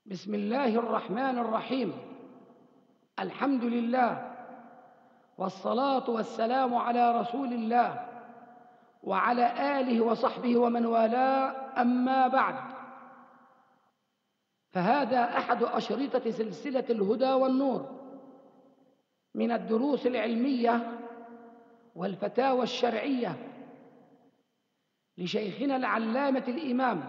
بسم الله الرحمن الرحيم. الحمد لله والصلاة والسلام على رسول الله وعلى آله وصحبه ومن والاه، أما بعد، فهذا أحد أشرطة سلسلة الهدى والنور من الدروس العلمية والفتاوى الشرعية لشيخنا العلامة الإمام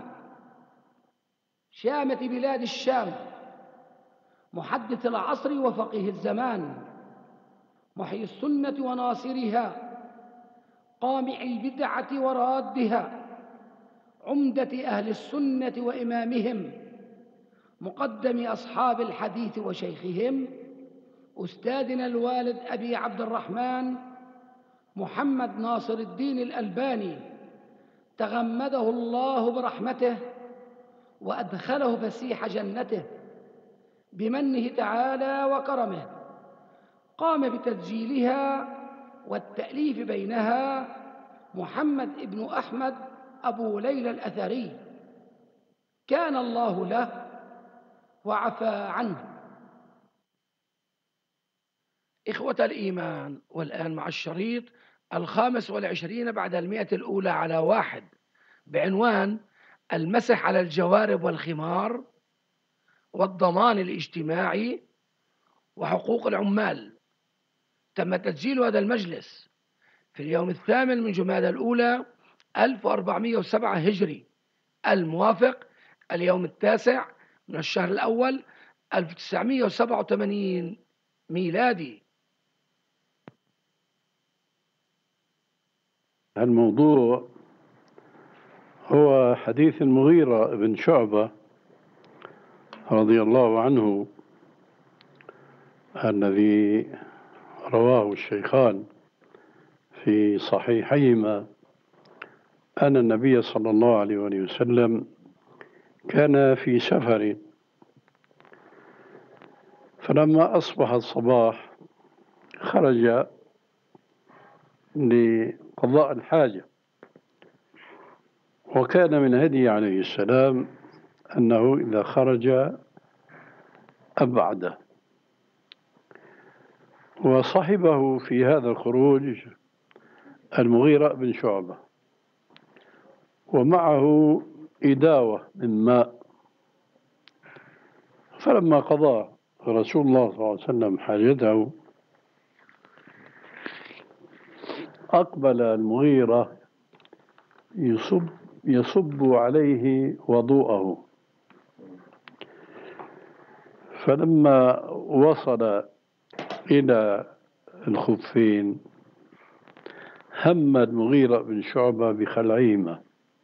شامة بلاد الشام، محدث العصر وفقيه الزمان، محيي السنة وناصرها، قامع البدعة ورادها، عمدة أهل السنة وإمامهم، مقدم أصحاب الحديث وشيخهم، أستاذنا الوالد أبي عبد الرحمن محمد ناصر الدين الألباني، تغمده الله برحمته وأدخله فسيح جنته بمنه تعالى وكرمه. قام بتسجيلها والتأليف بينها محمد ابن أحمد أبو ليلى الأثري، كان الله له وعفى عنه. إخوة الإيمان، والآن مع الشريط 25 بعد 100 الأولى على 1 بعنوان المسح على الجوارب والخمار والضمان الاجتماعي وحقوق العمال. تم تسجيل هذا المجلس في اليوم 8 من جمادى الأولى 1407 هجري، الموافق اليوم 9 من الشهر الأول 1987 ميلادي. الموضوع هو حديث المغيرة بن شعبة رضي الله عنه الذي رواه الشيخان في صحيحيهما أن النبي صلى الله عليه وسلم كان في سفر، فلما أصبح الصباح خرج لقضاء الحاجة، وكان من هدي عليه السلام أنه إذا خرج أبعد، وصحبه في هذا الخروج المغيرة بن شعبة، ومعه إداوة من ماء. فلما قضى رسول الله صلى الله عليه وسلم حاجته أقبل المغيرة يصب عليه وضوءه، فلما وصل إلى الخفين هم المغيرة بن شعبة بخلعهما،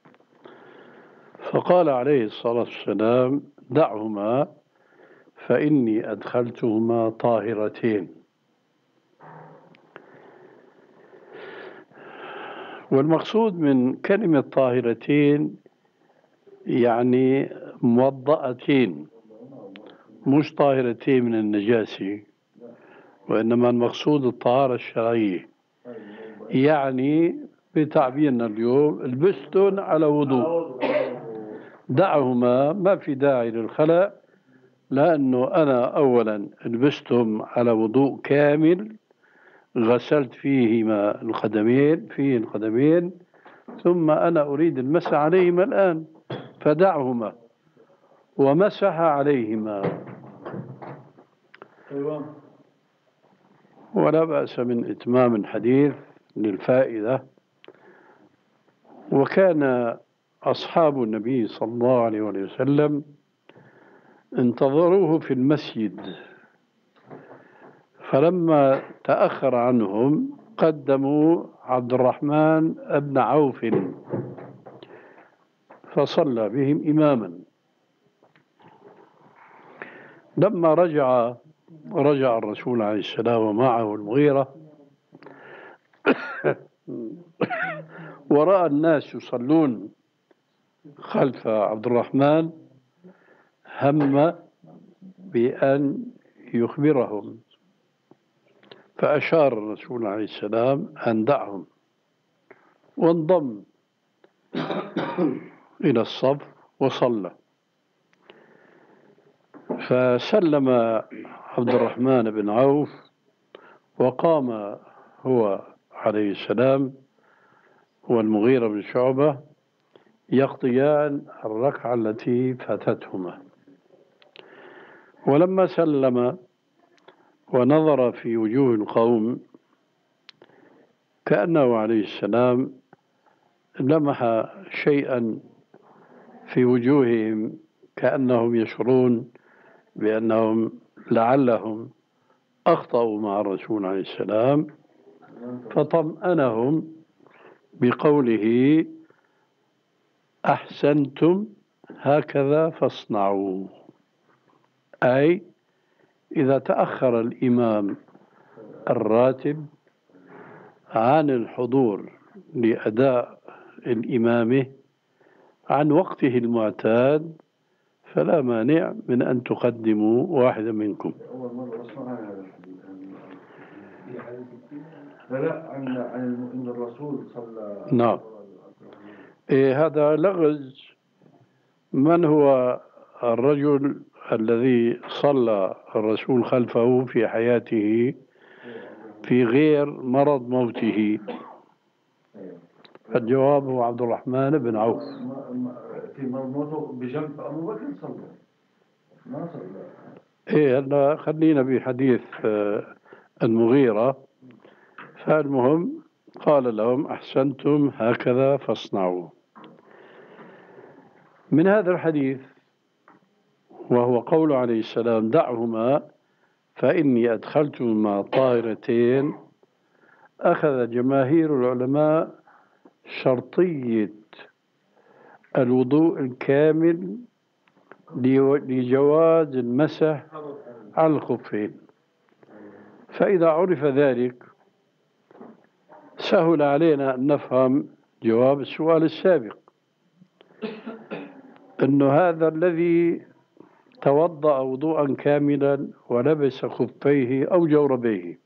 فقال عليه الصلاة والسلام: دعهما فإني أدخلتهما طاهرتين. والمقصود من كلمة طاهرتين يعني موضأتين، مش طاهرتين من النجاسة، وإنما المقصود الطهارة الشرعية، يعني بتعبيرنا اليوم البستن على وضوء. دعهما ما في داعي للخلع، لأنه أنا أولا لبستهم على وضوء كامل، غسلت فيهما القدمين، ثم أنا أريد المسح عليهما الآن، فدعهما. ومسح عليهما. ولا بأس من إتمام الحديث للفائدة. وكان أصحاب النبي صلى الله عليه وسلم انتظروه في المسجد، فلما تأخر عنهم قدموا عبد الرحمن بن عوف فصلى بهم إماما. لما رجع الرسول عليه السلام ومعه المغيرة ورأى الناس يصلون خلف عبد الرحمن، هم بأن يخبرهم، فأشار الرسول عليه السلام أن دعهم، وانضم إلى الصف وصلى. فسلم عبد الرحمن بن عوف، وقام هو عليه السلام والمغيرة بن شعبة يقضيان الركعة التي فاتتهما. ولما سلم ونظر في وجوه القوم كأنه عليه السلام لمح شيئا في وجوههم، كأنهم يشعرون بأنهم لعلهم أخطأوا مع الرسول عليه السلام، فطمأنهم بقوله: أحسنتم هكذا فاصنعوا. أي إذا تأخر الإمام الراتب عن الحضور لأداء الإمامة عن وقته المعتاد فلا مانع من أن تقدموا واحدا منكم. أول مرة أسمع عن هذا الحديث. لا عن أن الرسول صلى. نعم. هذا لغز. من هو الرجل الذي صلى الرسول خلفه في حياته في غير مرض موته؟ الجواب هو عبد الرحمن بن عوف. في موته بجنب أبو بكر صلى ما صلى. هلا خلينا بحديث المغيرة. فالمهم قال لهم: أحسنتم هكذا فاصنعوا. من هذا الحديث، وهو قول عليه السلام: دعهما فإني أدخلتهما طاهرتين، أخذ جماهير العلماء شرطية الوضوء الكامل لجواز المسح على الخفين. فإذا عرف ذلك سهل علينا أن نفهم جواب السؤال السابق، أنه هذا الذي توضأ وضوءا كاملا ولبس خفيه أو جوربيه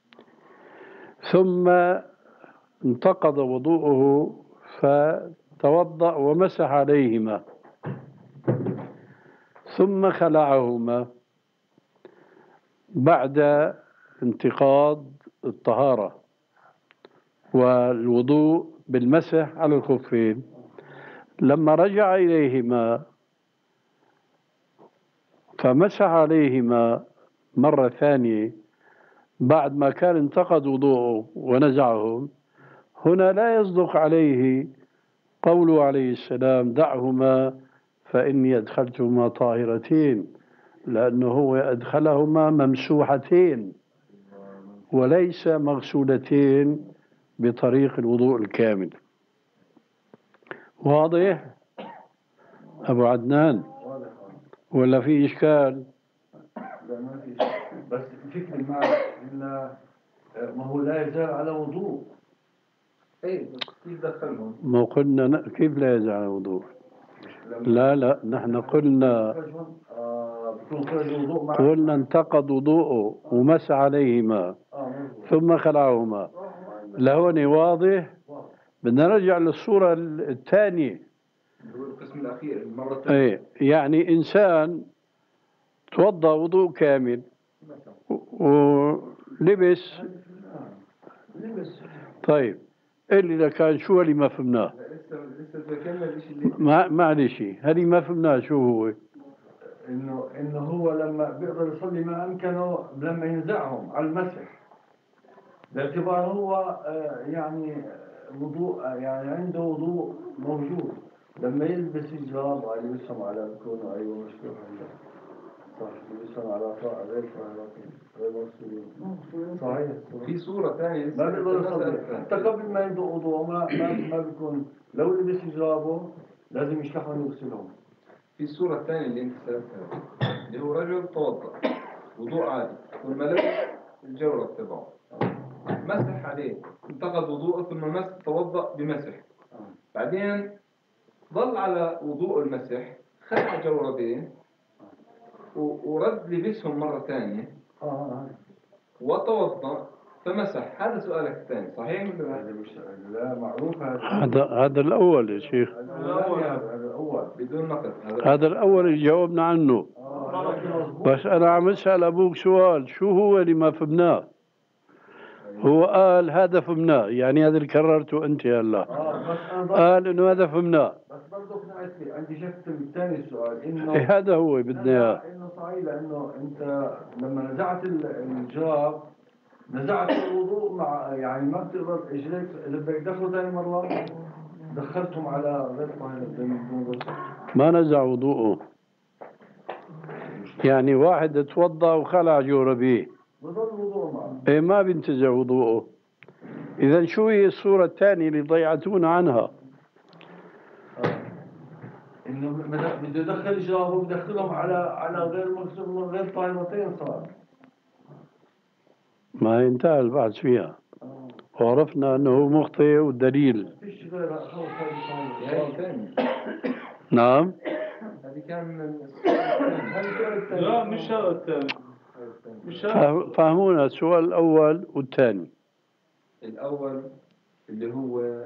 ثم انتقض وضوءه فتوضأ ومسح عليهما ثم خلعهما بعد انتقاض الطهارة والوضوء بالمسح على الخفين، لما رجع إليهما فمسح عليهما مرة ثانية بعد ما كان انتقض وضوءه ونزعهم، هنا لا يصدق عليه قوله عليه السلام: دعهما فإني أدخلتهما طاهرتين، لأنه هو أدخلهما ممسوحتين وليس مغسولتين بطريق الوضوء الكامل. واضح أبو عدنان ولا في إشكال؟ لا ما في، بس فكري معك إن ما هو لا يزال على وضوء. إيه بس كيف دخلهم؟ ما قلنا كيف لا يزال على وضوء؟ لا نحن قلنا قلنا انتقض وضوءه ومسح عليهما ثم خلعهما. لهون واضح. بدنا نرجع للصورة الثانية، القسم الأخير المرة الثانية. ايه يعني إنسان توضأ وضوء كامل ولبس. طيب اللي كان شو اللي ما فهمناه؟ لسه ذكرنا الشيء اللي معلش هذه ما فهمناه. شو هو؟ إنه هو لما بيقدر يصلي ما أمكنه لما ينزعهم على المسح، باعتبار هو يعني وضوء، يعني عنده وضوء موجود. لما يلبس الجراب يلبسهم على كونه أيوة مشكور صح، يلبسهم على غير طاهرتين غير مغسولين. صحيح. في صورة ثانية ما بيقدر يصلي حتى قبل ما يبدأ وضوءه ما بيكون، لو لبس جرابه لازم يشلحهم ويغسلهم. في الصورة الثانية اللي انت سألتها اللي هو رجل توضأ وضوء عادي ثم لبس الجورب تبعه مسح عليه انتقض وضوءه ثم توضأ بمسح، بعدين ظل على وضوء المسح خلع جوربين ورد لبسهم مرة ثانية وتوضأ فمسح. هذا سؤالك الثاني صحيح ولا هذا مش؟ لا معروف هذا الأول يا شيخ. هذا الأول بدون نقد. هذا الأول اللي جاوبنا عنه. بس أنا عم أسأل أبوك سؤال، شو هو اللي ما فهمناه؟ هو قال هذا فهمناه، يعني هذا اللي كررته أنت هلا. بس أنا قال إنه هذا فهمناه. بس برضه عندي شك ثاني السؤال إنه إيه هذا هو بدنا إياه. إنه صحيح، لأنه أنت لما نزعت الجار نزعت الوضوء مع، يعني ما بتقدر إجريك إذا بدك تدخله ثاني مرة دخلتهم على غير طاهر. ما نزع وضوءه، يعني واحد توضأ وخلع جوربيه بضل الوضوء معه. إيه ما بينتزع وضوءه. إذا شو هي الصورة الثانية اللي ضيعتونا عنها؟ إنه بده يدخل جاره بدخلهم على غير مغسول غير طاهرتين صار. ما انتهى البحث فيها وعرفنا أنه مخطئ والدليل. فيش غير خلص هذه ثاني. نعم. هذه كان من السؤال الثاني. لا مش هذا الثاني. مش فهمونا السؤال الأول والثاني. الأول اللي هو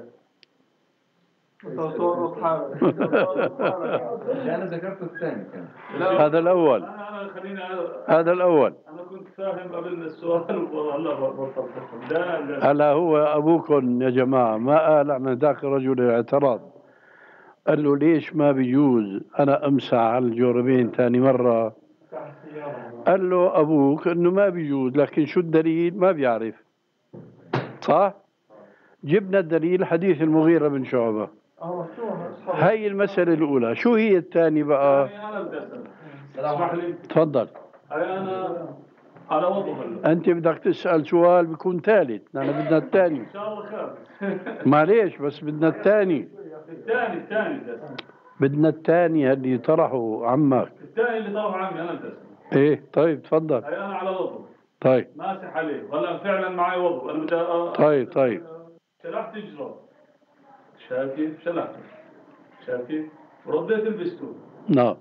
تصرف حالك. أنا ذكرت الثاني كان. هذا الأول. أنا خليني هذا الأول. أنا كنت فاهم قبل السؤال والله بطلت. هلا هو أبوكم يا جماعة ما قال عن ذاك الرجل الاعتراض، قال له ليش ما بيجوز أنا أمسح على الجوربين ثاني مرة؟ قال له أبوك إنه ما بيجوز، لكن شو الدليل ما بيعرف. صح؟ جبنا الدليل حديث المغيرة بن شعبة. هاي المسألة الأولى. شو هي الثانية بقى؟ أنا بدي أسأل. اسمح لي. تفضل. أنا على وضوء هلا. أنت بدك تسأل سؤال بيكون ثالث، نحن بدنا الثاني. إن شاء الله خير. معليش بس بدنا الثاني. الثاني بدنا الثاني اللي طرحه عمك. الثاني اللي طرح عمي أنا بدي أسأل. إيه طيب تفضل. أنا على وضوء. طيب. ماسح عليه هلا فعلا معي وضوء أنا بدي طيب. شلحت الجراب. شاكي شلحته. شاكي ورديت البستون. نعم.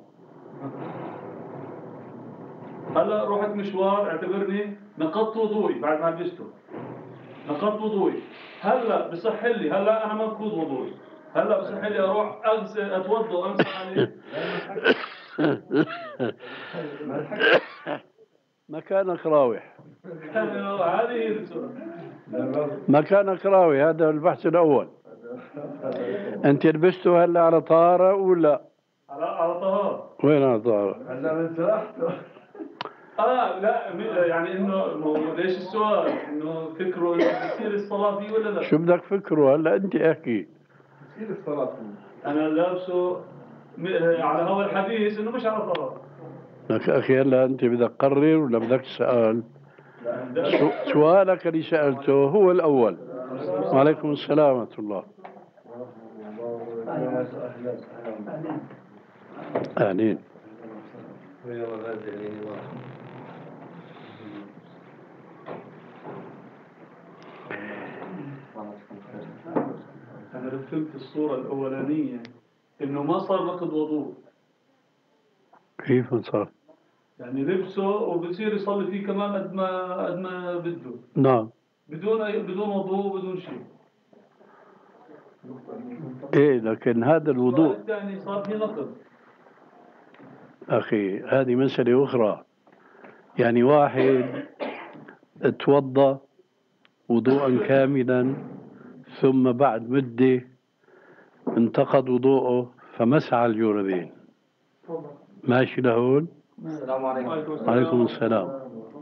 هلا رحت مشوار، اعتبرني نقضت وضوئي بعد ما لبسته. نقضت وضوئي. هلا بصح لي، هلا انا منقوض وضوئي. هلا بصح لي اروح اغسل اتوضا وامسح عليه. مكانك راوح. هذه هي السؤال. مكانك راوي، هذا البحث الأول. أنت لبسته هلا على طهارة ولا؟ على طهارة. وين على طهارة؟ هلا من سرحته. لا يعني انه ليش السؤال؟ انه فكره انه بتصير الصلاة فيه ولا لا؟ شو بدك فكره هلا أنت احكي. بتصير الصلاة فيه. انا لابسه على هذا الحديث انه مش على طهارة. لك أخي هلا أنت بدك تقرر ولا بدك تسأل؟ سؤالك اللي سألته هو الأول. وعليكم السلام ورحمة الله. أهلين. أنا فهمت الصورة الأولانية إنه ما صار نقض وضوء. كيف صار؟ يعني لبسه وبصير يصلي فيه كمان قد ما بده. نعم. بدون وضوء بدون شيء. إيه لكن هذا الوضوء. الثاني صار فيه نقض. أخي هذه مسألة أخرى. يعني واحد توضأ وضوءا كاملا ثم بعد مدة انتقض وضوءه فمسح الجوربين. ماشي لهون؟ السلام عليكم. عليكم السلام.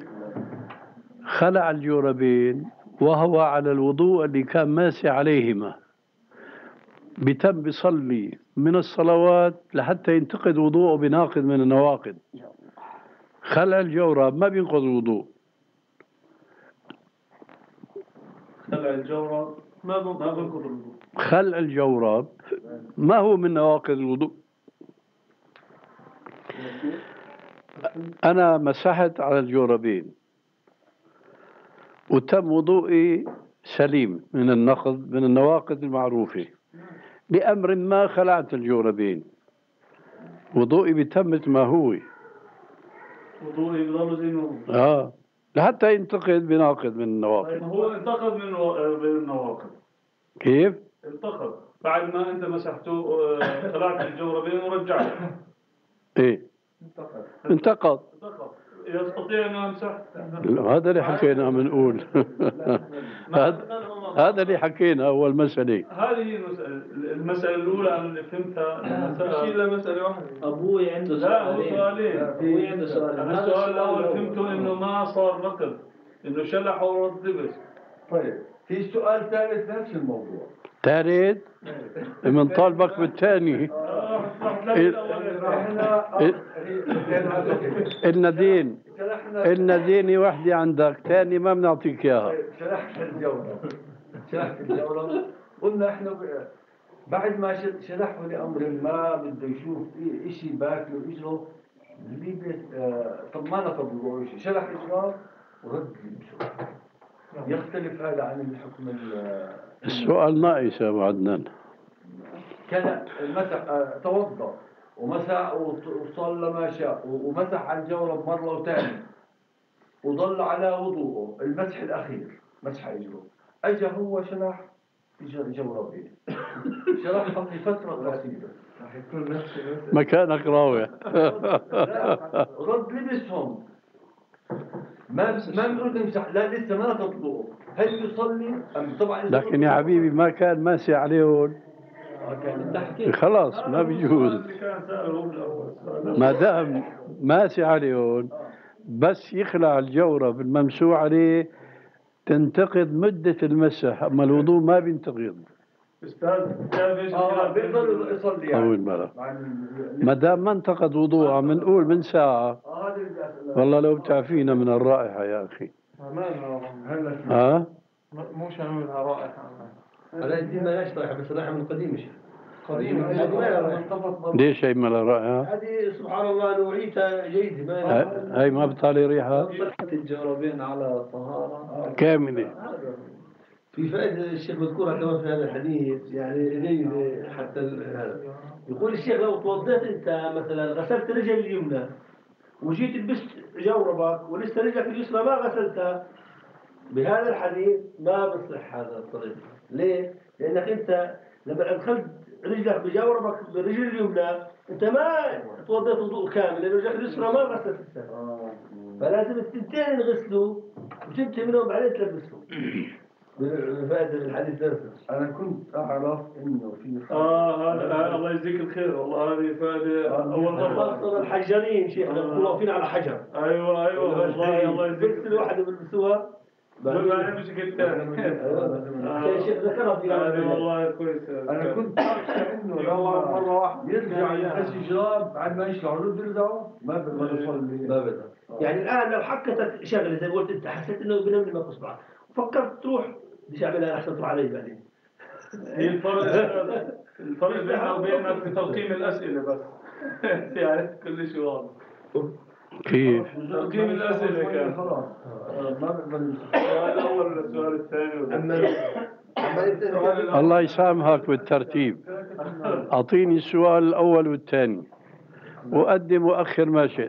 خلع الجوربين وهو على الوضوء اللي كان ماسح عليهما، بتم بيصلي من الصلوات لحتى ينتقد وضوءه بناقض من النواقض. خلع الجورب ما بينقض الوضوء. خلع الجورب ما بنقض الوضوء. خلع الجورب ما هو من نواقض الوضوء. أنا مسحت على الجوربين وتم وضوئي سليم من النواقض المعروفة، لأمر ما خلعت الجوربين، وضوئي بتم ما هو. وضوئي بضل زي ما هو. لحتى ينتقد بناقض من النواقض. طيب هو انتقد من النواقض. كيف؟ انتقد بعد ما انت مسحته خلعت الجوربين ورجعته. ايه انتقد. يستطيع أن يمسح؟ هذا اللي حكينا بنقول. هذا اللي حكينا أول مسألة. هذه هي المسألة الأولى اللي فهمتها. إلا مسألة واحدة. أبوي عنده سؤالين. أبوي عنده سؤالين. أنا السؤال الأول فهمته إنه ما صار نقد، إنه شلح ورد لبس. طيب في سؤال ثالث نفس الموضوع. ثالث من طالبك بالثاني. إلنا ديني وحدي عندك، ثاني ما بنعطيك إياها. شرحت الجولة قلنا احنا بعد ما شرحه لأمر ما بده يشوف إشي باكله إجره اللي طب ما نقض له شيء، شرح إجره ورد لبسه. يختلف هذا عن الحكم السؤال ناقص يا أبو عدنان. كان مسح توضأ ومسح وصلى ما شاء ومسح على الجورب مرة وثانية وظل على وضوءه، المسح الأخير مسح إجره، أجا هو شرح جوربين شرحهم لفترة قصيرة مكانك راوح. رد لبسهم ما بنقول امسح، لا لسه ما تطلقوا، هل يصلي أم طبعا. لكن يا حبيبي ما كان ماسي عليهم خلاص ما بيجوز. ما دام ماسي عليهم بس يخلع الجورب الممسوح عليه تنتقد مدة المسح، أما الوضوء ما بينتقد. أستاذ بيقدر يصلي يعني ما دام ما انتقد وضوءه بنقول من ساعة. والله لو بتعفينا من الرائحة يا أخي. مو شاملها رائحة. هذا الدين ما لهاش رائحة، بس رائحة من قديم شيء. ليش هي ما لها رائحة؟ هذه سبحان الله نوعيتها جيدة. هاي ما بطالي ريحة. الجوربين على طهارة كاملة. في فائدة الشيخ مذكورها كمان في هذا الحديث، يعني جيد حتى هذا. يقول الشيخ لو توضيت أنت مثلا غسلت رجل اليمنى وجيت لبست جوربك ولسه رجلك اليسرى ما غسلتها، بهذا الحديث ما بصح هذا الطريق. ليه؟ لأنك أنت لما أدخلت رجلك بجوربك بالرجل اليمنى أنت ما توضيت وضوء كامل، لأن رجلك اليسرى ما غسلتها. فلازم التنتين ينغسلوا وتنتهي منهم بعدين تلبسهم. فائدة الحديث نفسه. أنا كنت أعرف إنه في هذا الله يجزيك الخير، والله هذه فائدة أول مرة. الحجرين شيخنا يكونوا واقفين على حجر. أيوة والله الله يجزيك. بس الواحد بيلبسوها ما مش الثاني. شيخ ذكرها في هذه والله كويسة. أنا كنت أخشى إنه لما مرة واحدة يرجع الأشجار بعد ما يشلعوا رد يرجعوا ما بقدر يصلي. ما بقدر. يعني الآن لو حكتك شغلة زي ما قلت أنت حسيت إنه بنمني ما تصبح فكرت تروح بدي أعملها أحسن تروح علي بعدين. هي الفرق بيننا وبينك في تلقيم الأسئلة بس. يعني كل شيء واضح. كيف؟ تلقيم الأسئلة كان خلاص ما بقدر. السؤال الأول والسؤال الثاني. الله يسامحك بالترتيب. أعطيني السؤال الأول والثاني وقدم وأخر ما شئت.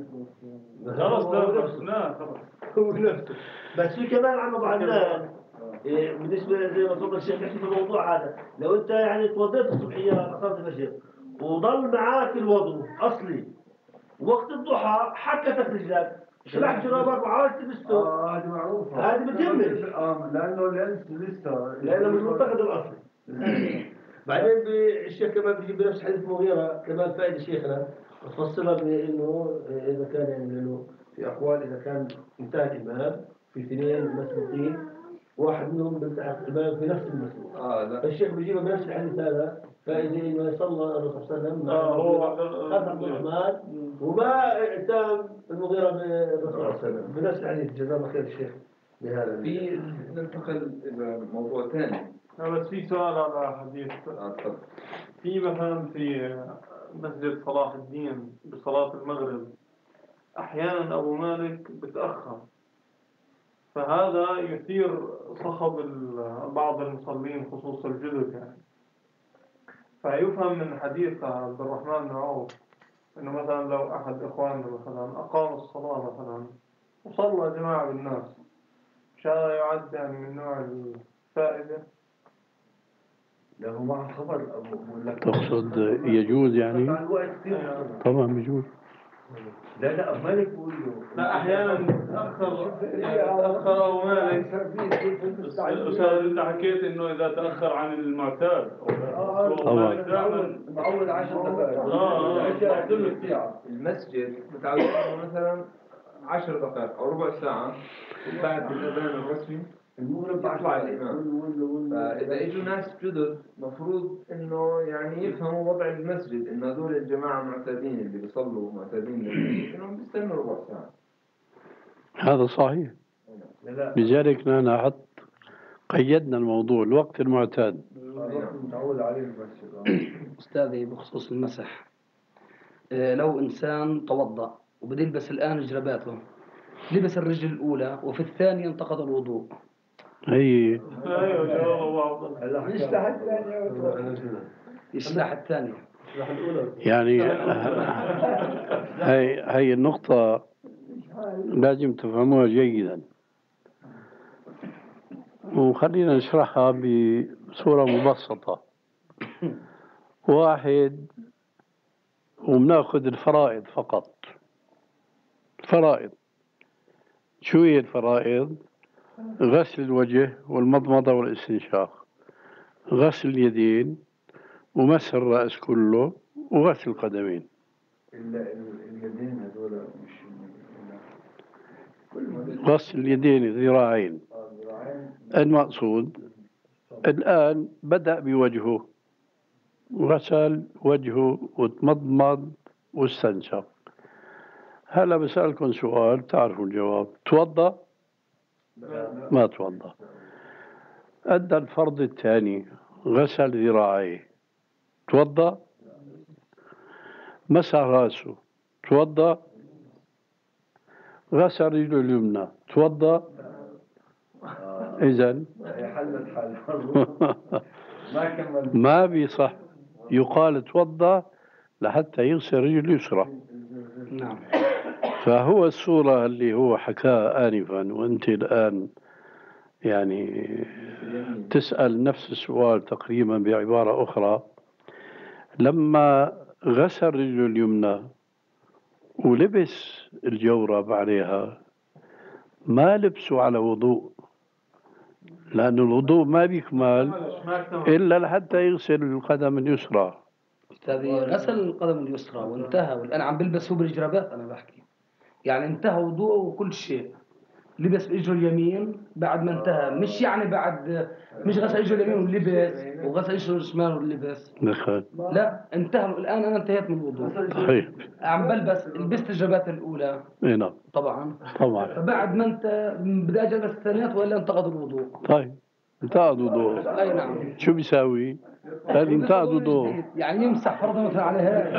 خلاص لا خلاص. هو نفسه. بس في كمان عم بعدنا بالنسبة زي ما تفضل الشيخ يحكي في الموضوع هذا، لو أنت يعني توضيت الصبحية صلاة الفجر وضل معاك الوضوء أصلي وقت الضحى حكتك رجلك شلحت جرابك وعاوز تلبسته. هذه معروفة. هذه بتهمش. لأنه لسه لأنه مش منتقد الأصلي. بعدين الشيخ كمان بيجيب بنفس حديث مغيرة كمان فائدة شيخنا تفصلها بأنه إذا كان يعني إنه في أقوال إذا كان انتهى الإمام في اثنين مسبوقين واحد منهم بيلتحق الإمام في نفس المسبوق. الشيخ بيجيبها بنفس الحديث هذا فائدة إنه صلى الرسول صلى الله عليه وسلم هو خلف عبد الرحمن وما اتهم المغيرة بالرسول صلى الله عليه وسلم بنفس الحديث. جزاه الله خير الشيخ بهذا. في ننتقل إلى موضوع ثاني. بس في سؤال على حديث. في مثلا في مسجد صلاح الدين بصلاة المغرب أحيانا أبو مالك بتأخر، فهذا يثير صخب بعض المصلين خصوصا الجدد يعني. فيفهم من حديث عبد الرحمن بن عوف إنه مثلا لو أحد إخواننا مثلا أقام الصلاة مثلا وصلى جماعة بالناس مش هذا يعد يعني من نوع الفائدة؟ له مع خبر تقصد يجوز يعني؟ طبعا بيجوز. لا مالك بقول له لا أحيانا تأخر أو مالك. أستاذ أنت حكيت إنه إذا تأخر عن المعتاد أو مالك دائما معود 10 دقائق المسجد متعودين مثلا 10 دقائق أو ربع ساعة بعد الأذان الرسمي يطلع الإمام. فإذا إجوا ناس جدد مفروض إنه يعني يفهموا وضع المسجد، إنه هذول الجماعة معتادين اللي بيصلوا معتادين للمسجد إنهم بيستنوا ربع ساعة. هذا صحيح. لذلك نحن قيدنا الموضوع الوقت المعتاد. متعود عليه المسجد. أستاذي بخصوص المسح، لو إنسان توضأ وبده يلبس الآن جرباته، لبس الرجل الأولى وفي الثانية انتقض الوضوء، هي يشلح الثانية يشلح الثانية. يعني هي النقطة لازم تفهموها جيدا، وخلينا نشرحها بصورة مبسطة. واحد، وبناخذ الفرائض فقط. فرائض، شو هي الفرائض؟ غسل الوجه والمضمضة والاستنشاق، غسل اليدين ومسح الرأس كله وغسل القدمين. اليدين هذول مش غسل اليدين الذراعين. المقصود الآن بدأ بوجهه، غسل وجهه وتمضمض واستنشق. هلا بسألكم سؤال تعرفوا الجواب. توضأ؟ ما توضأ. أدى الفرض الثاني، غسل ذراعيه. توضأ؟ مسح راسه. توضأ؟ غسل رجله اليمنى. توضأ؟ إذن حلت حل ما كمل. ما بيصح يقال توضأ لحتى يغسل رجله اليسرى. نعم. فهو الصورة اللي هو حكاها آنفا، وأنت الآن يعني تسأل نفس السؤال تقريبا بعبارة أخرى. لما غسل رجله اليمنى ولبس الجورب عليها، ما لبسه على وضوء، لأن الوضوء ما بيكمل إلا لحتى يغسل القدم اليسرى. أستاذي غسل القدم اليسرى وانتهى، والآن عم بلبس هو بالجرابات. أنا بحكي يعني انتهى وضوءه وكل شيء، لبس بإجره اليمين بعد ما انتهى، مش يعني بعد، مش غسل إجره اليمين ولبس وغسل إجره الشمال ولبس، دخل. لا انتهى الآن. أنا انتهيت من الوضوء، طيب. عم بلبس، لبست الجرابات الأولى نعم طبعا. طبعا. فبعد ما انت بدي أجلس الثانيات ولا انتقض الوضوء. طيب انتقض وضوء. أي نعم. شو بيساوي؟ قال انتقض وضوء. يعني يمسح فرضا مثلا عليها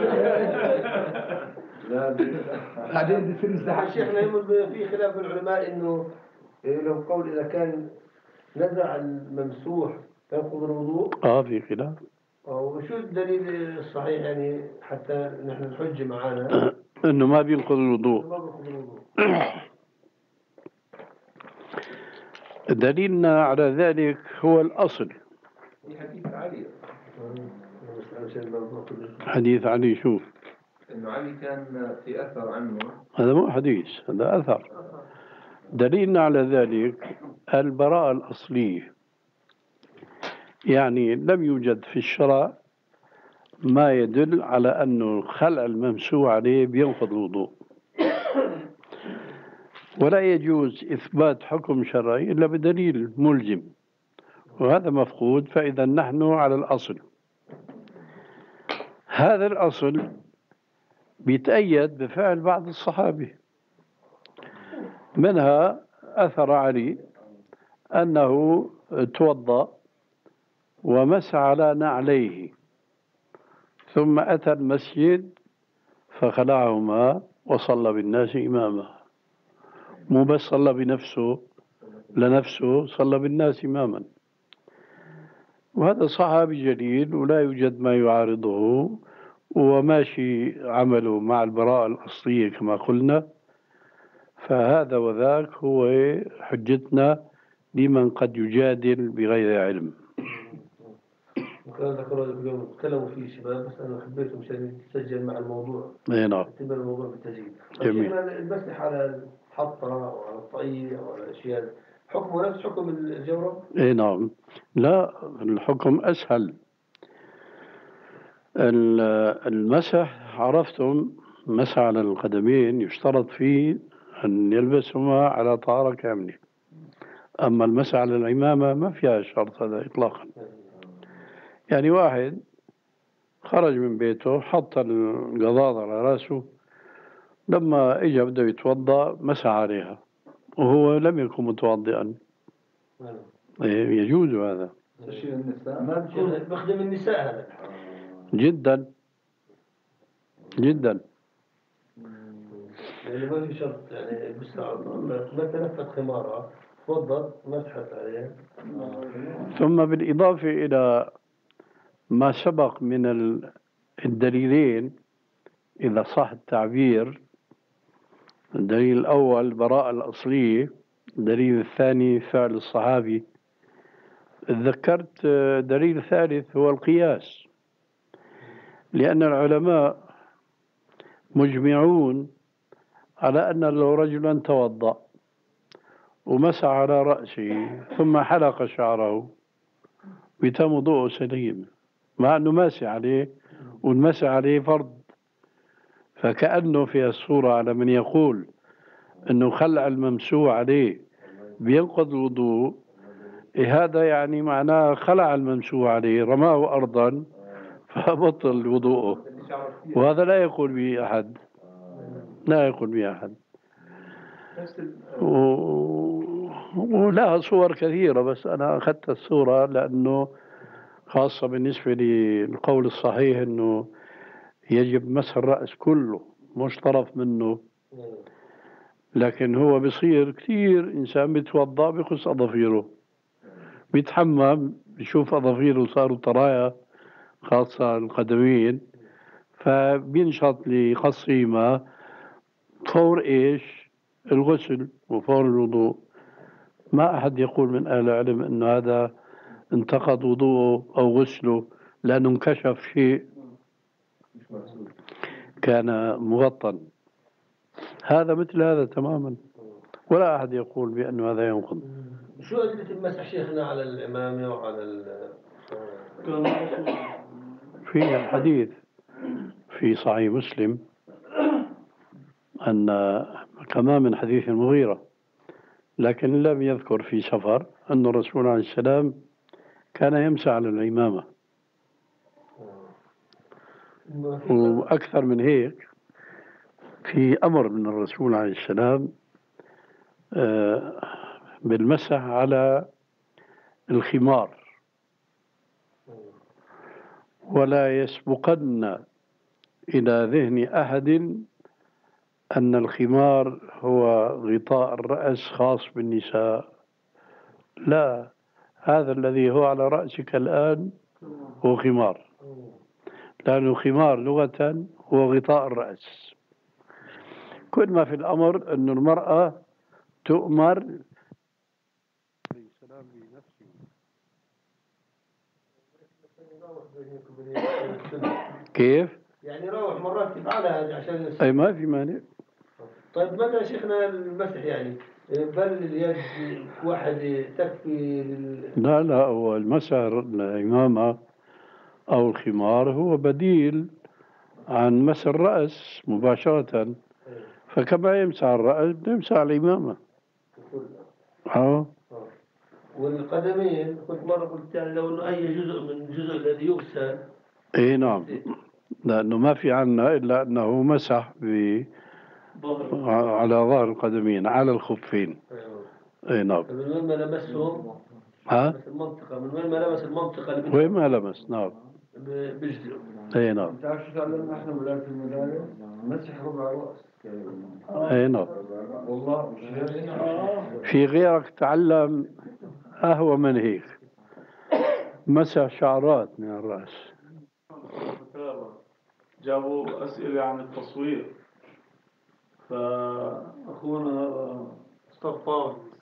بعدين بصير مسح. شيخنا يقول في خلاف العلماء انه لو قول اذا كان نزع الممسوح ينقض الوضوء. في خلاف. وشو الدليل الصحيح يعني حتى نحن الحجة معانا انه ما بينقض الوضوء. ما بينقض الوضوء. دليلنا على ذلك هو الأصل. في حديث علي. حديث علي شوف. إنه علي كان في أثر عنه. هذا مو حديث، هذا أثر. دليلنا على ذلك البراءة الأصلية، يعني لم يوجد في الشرع ما يدل على أنه خلع الممسوح عليه بينقض الوضوء، ولا يجوز إثبات حكم شرعي إلا بدليل ملزم، وهذا مفقود. فإذا نحن على الأصل. هذا الأصل بيتأيد بفعل بعض الصحابة، منها أثر علي أنه توضأ ومسح على نعليه ثم أتى المسجد فخلعهما وصلى بالناس إماما. مو بس صلى بنفسه لنفسه، صلى بالناس إماما. وهذا صحابي جليل ولا يوجد ما يعارضه، وماشي عمله مع البراءة الأصلية كما قلنا. فهذا وذاك هو حجتنا لمن قد يجادل بغير علم. كلام ذكروا اليوم تكلموا فيه شباب، بس أنا حبيت مشان تسجل مع الموضوع. اي نعم. تتبع الموضوع بالتسجيل. جميل. شيخنا المسح على الحطة أو على الطعي أو على الأشياء حكمه نفس حكم الجورب؟ اي نعم. لا، الحكم اسهل. المسح عرفتم، مسح على القدمين يشترط فيه أن يلبسهما على طهارة كاملة. أما المسح على العمامة ما فيها شرط هذا إطلاقا. يعني واحد خرج من بيته حط القضاض على رأسه، لما إجا بده يتوضأ مسح عليها وهو لم يكن متوضئا. يجوز هذا تشير النساء ما بكون بخدم النساء هذا. جدا جدا. يعني ما في شرط يعني بس ما تلفت خمارها تفضل مسحت عليها. ثم بالإضافة إلى ما سبق من الدليلين، إذا صح التعبير، الدليل الأول البراءة الأصلية، الدليل الثاني فعل الصحابي. ذكرت دليل ثالث هو القياس، لأن العلماء مجمعون على أن لو رجلا توضأ ومسح على رأسه ثم حلق شعره بيتم وضوءه سليم، مع أنه ماسح عليه والمسح عليه فرض. فكأنه في الصورة على من يقول أنه خلع الممسوح عليه بينقض الوضوء. هذا يعني معناه خلع الممسوح عليه رماه أرضا فبطل وضوءه، وهذا لا يقول به أحد، لا يقول به أحد. ولها صور كثيرة، بس أنا أخذت الصورة لأنه خاصة بالنسبة للقول الصحيح أنه يجب مسح الرأس كله مش طرف منه. لكن هو بصير كثير إنسان بيتوضأ بيقص أظافيره، بيتحمم بيشوف أظافيره صاروا طرايا خاصة القدمين، فبينشط لقصهما فور إيش؟ الغسل وفور الوضوء. ما أحد يقول من أهل العلم أن هذا انتقض وضوءه أو غسله لأنه انكشف شيء كان مغطى. هذا مثل هذا تماما، ولا أحد يقول بأن هذا ينقض. شو أدلة المسح شيخنا على الإمامة وعلى في الحديث في صحيح مسلم أن كما من حديث المغيرة، لكن لم يذكر في سفر أن الرسول عليه السلام كان يمسح على العمامة. وأكثر من هيك في أمر من الرسول عليه السلام بالمسح على الخمار، ولا يسبقن إلى ذهن أحد أن الخمار هو غطاء الرأس خاص بالنساء. لا، هذا الذي هو على رأسك الآن هو خمار، لأنه خمار لغة هو غطاء الرأس. كل ما في الأمر أن المرأة تؤمر كيف؟ يعني روح مرات تفعلها عشان أي ما في مانع. طيب متى شيخنا المسح يعني بل اليد واحد تكفي لا لا، هو المسح العمامة أو الخمار هو بديل عن مسح الرأس مباشرة، فكما يمسح الرأس يمسح العمامة. والقدمين كنت مرة قلت يعني لو أنه أي جزء من الجزء الذي يغسل. إيه نعم، لأنه ما في عنا إلا أنه مسح على ظهر القدمين على الخفين. إيه نعم. من وين ما لمسهم؟ ها؟ المنطقة من وين ما لمس المنطقة اللي وين ما لمس نعم. بيجزئ. إيه نعم. تعرف شو تعلمنا احنا ولاة المدارس؟ مسح ربع رأس. إيه نعم. والله في غيرك تعلم أهوى من هيك، مسح شعرات من الرأس. جابوا أسئلة عن التصوير، فأخونا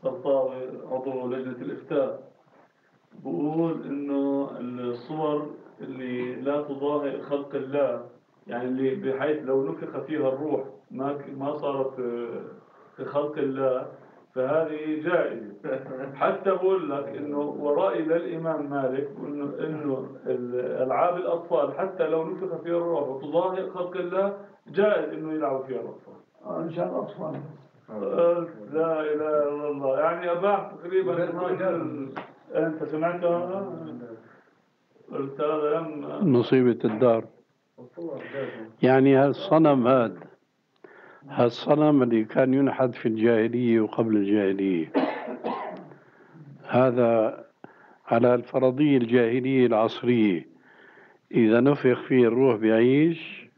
الطرطاوي عضو لجنة الإفتاء بقول إنه الصور اللي لا تضاهئ خلق الله، يعني اللي بحيث لو نفخ فيها الروح ما صارت كخلق الله، فهذه جائزة. حتى بقول لك إنه ورائي للإمام مالك إنه ألعاب الأطفال حتى لو نفخ فيها الروح وتضاهئ خلق الله جائز إنه يلعبوا فيها الأطفال. إن شاء الله أطفال. لا إله إلا الله، يعني أباح تقريبا. أنت سمعتها؟ قلت هذا مصيبة الدار. يعني هالصنم اللي كان ينحت في الجاهلية وقبل الجاهلية، هذا على الفرضية الجاهلية العصرية، إذا نفخ فيه الروح بيعيش؟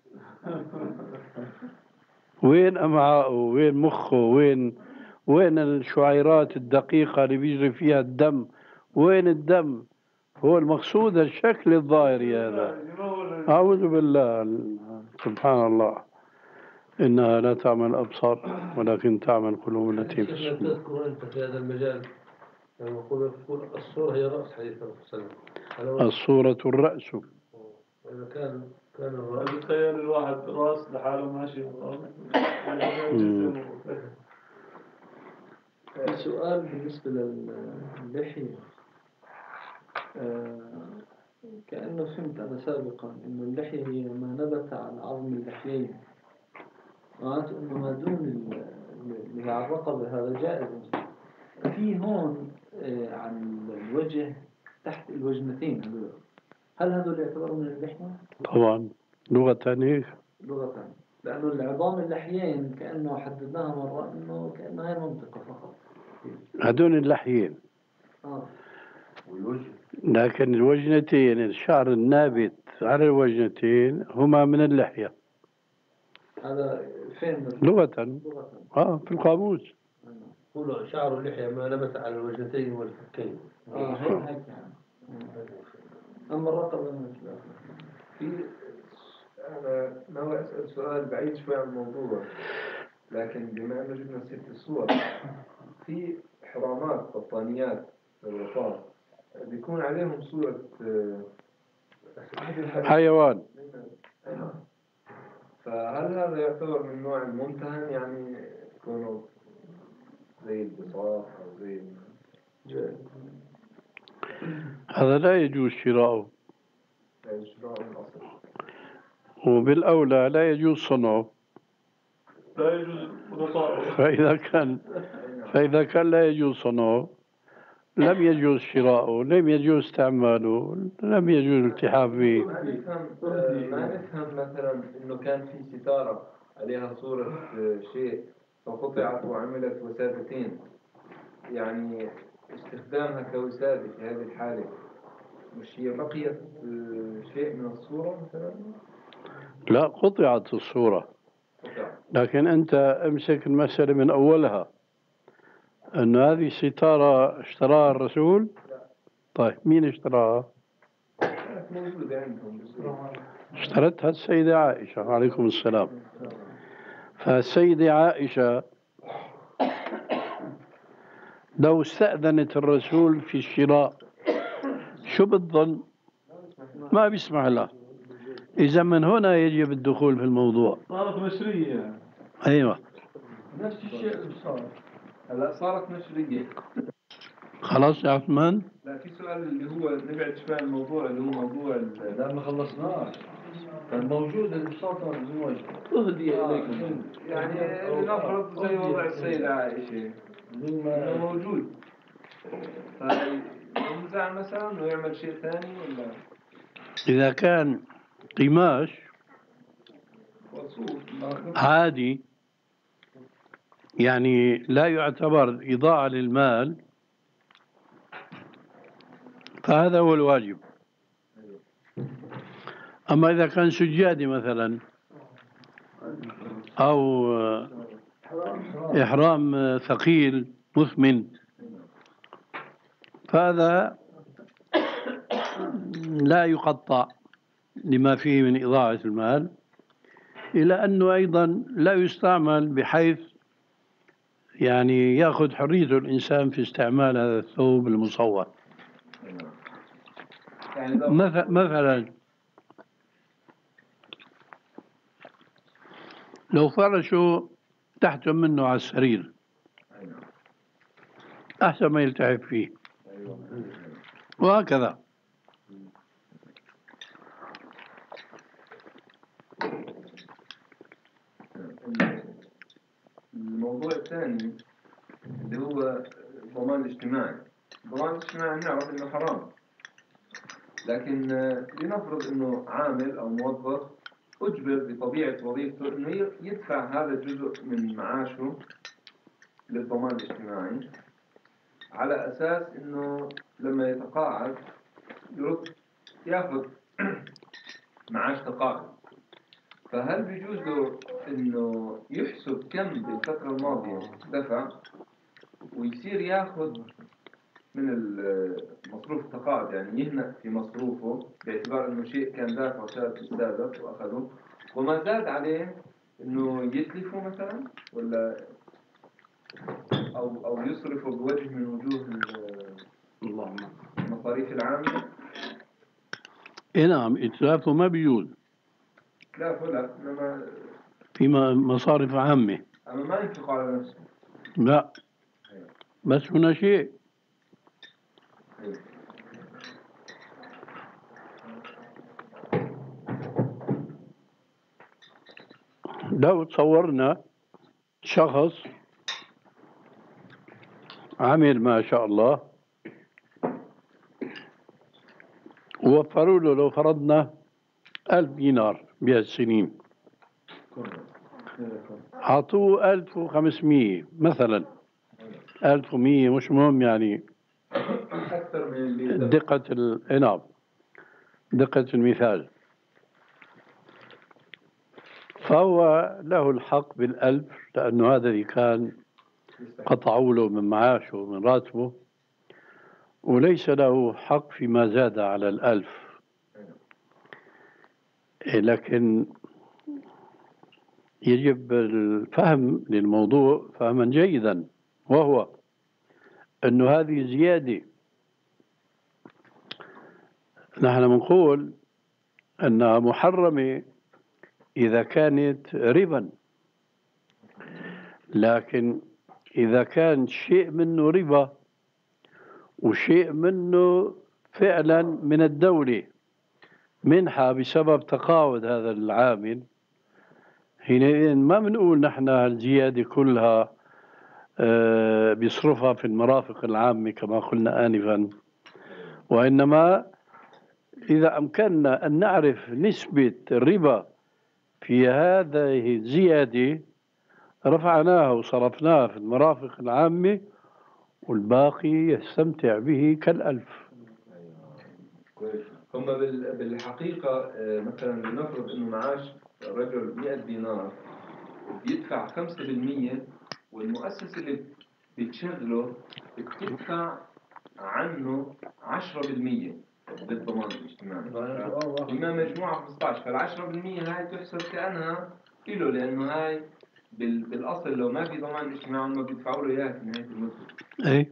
وين أمعاءه؟ وين مخه؟ وين الشعيرات الدقيقة اللي بيجري فيها الدم؟ وين الدم؟ هو المقصود الشكل الظاهري هذا. أعوذ بالله. سبحان الله، إنها لا تعمل الأبصار ولكن تعمل القلوب التي في الصدور. تذكر أنت في هذا المجال يقول الصورة هي رأس حديث الرسول صلى الله عليه وسلم. الصورة الرأس. إذا كان الرأس، تخيل الواحد راس لحاله ماشي. في سؤال بالنسبة للحية. كأنه فهمت أنا سابقا إنه اللحية هي ما نبت على عظم اللحيين، معناته إنه ما دون اللي على الرقبة هذا جائز. في هون عن الوجه تحت الوجنتين هل هذول يعتبروا من اللحية؟ طبعا لغة هيك. لغة، لأنه العظام اللحيين كأنه حددناها مرة إنه كأنها هي منطقة فقط. هدول اللحيين. والوجه. لكن الوجنتين، الشعر النابت على الوجنتين هما من اللحية. هذا فين؟ لغة. في القاموس. قولوا شعر اللحية ما نبت على الوجنتين والفكين. هيك يعني. أما الرقبة مثل أنا ناوي أسأل سؤال بعيد شوي عن الموضوع، لكن بما أنه جبنا سيرة الصور، في حرامات بطانيات للوفاة بيكون عليهم صورة حيوان. فهل هذا يعتبر من نوع الممتهن، يعني يكونوا زي البساط أو زي هذا لا يجوز شراؤه، شراء الأصل، وبالأولى لا يجوز صنعه. لا يجوز غطاءه. فإذا كان لا يجوز صنعه، لم يجوز شراؤه، لم يجوز استعماله، لم يجوز الالتحاف به. ما نفهم مثلا إنه كان في ستارة عليها صورة شيء فقطعت وعملت وسادتين، يعني استخدامها كوسادة في هذه الحالة مش هي بقيت شيء من الصورة مثلا؟ لا، قطعت الصورة، لكن أنت امسك المسألة من أولها، أن هذه ستارة اشتراها الرسول. طيب مين اشتراها؟ موجودة عندهم. اشترتها السيدة عائشة عليكم السلام. فالسيدة عائشة لو استأذنت الرسول في الشراء شو بتظن؟ ما بيسمح له. إذا من هنا يجب الدخول في الموضوع. صارت مشرية. أيوة، نفس الشيء اللي صار. هلا صارت مشرية. خلاص يا عثمان. لا، في سؤال اللي هو نبعد شوي عن الموضوع اللي هو موضوع لا ما خلصناش. كان موجود البساطة الزواج. أهدي إليكم، يعني لنفرض زي وضع السيدة عائشة إنه موجود، فينزع مثلا ويعمل شيء ثاني ولا؟ إذا كان قماش عادي، يعني لا يعتبر إضاعة للمال، فهذا هو الواجب. أما إذا كان سجادي مثلا أو إحرام ثقيل مثمن، فهذا لا يقطع لما فيه من إضاعة المال، إلى أنه أيضا لا يستعمل بحيث يعني يأخذ حرية الإنسان في استعمال هذا الثوب المصور. يعني لو مثلا لو فرشوا تحت منه على السرير أحسن ما يلتهب فيه، وهكذا. الموضوع الثاني اللي هو الضمان الاجتماعي. الضمان الاجتماعي نعرف انه حرام، لكن لنفرض انه عامل او موظف اجبر بطبيعة وظيفته انه يدفع هذا الجزء من معاشه للضمان الاجتماعي، على اساس انه لما يتقاعد يرد ياخذ معاش تقاعد. فهل بيجوز له انه يحسب كم بالفترة الماضية دفع ويصير ياخذ من المصروف التقاعد، يعني يهنأ في مصروفه باعتبار انه شيء كان دافعه بالسابق واخذه، وما زاد عليه انه يتلفه مثلا، ولا او يصرفه بوجه من وجوه المصاريف العامة؟ إيه نعم، إتلافه ما بيجوز لا انما في مصارف عامة، اما ما ينفق على نفسه. لا. بس هنا شيء، لو تصورنا شخص عمل ما شاء الله ووفروا له، لو فرضنا 1000 دينار بهالسنين، أعطوه 1500 مثلا، 1100 مش مهم يعني، اكثر من اللي نعم، دقة المثال. فهو له الحق بال1000 لأنه هذا اللي كان قطعوا له من معاشه ومن راتبه، وليس له حق فيما زاد على ال1000. لكن يجب الفهم للموضوع فهما جيدا، وهو أن هذه زيادة. نحن نقول أنها محرمة إذا كانت ربا، لكن إذا كان شيء منه ربا وشيء منه فعلا من الدولة منحة بسبب تقاعد هذا العامل، حينئذ ما بنقول نحن الزيادة كلها بيصرفها في المرافق العامة كما قلنا آنفا، وإنما إذا أمكننا أن نعرف نسبة الربا في هذه الزيادة رفعناها وصرفناها في المرافق العامة، والباقي يستمتع به كال1000. هم بالحقيقة مثلا لنفرض انه معاش رجل 100 دينار بيدفع 5%، والمؤسسة اللي بتشغله بتدفع عنه 10% بالضمان الاجتماعي، فإما مجموعة 15، فال10% هاي تحسب كأنها كيلو، لأنه هاي بالأصل لو ما في ضمان اجتماعي ما بيدفعوا له إياه في نهاية المدة. إيه،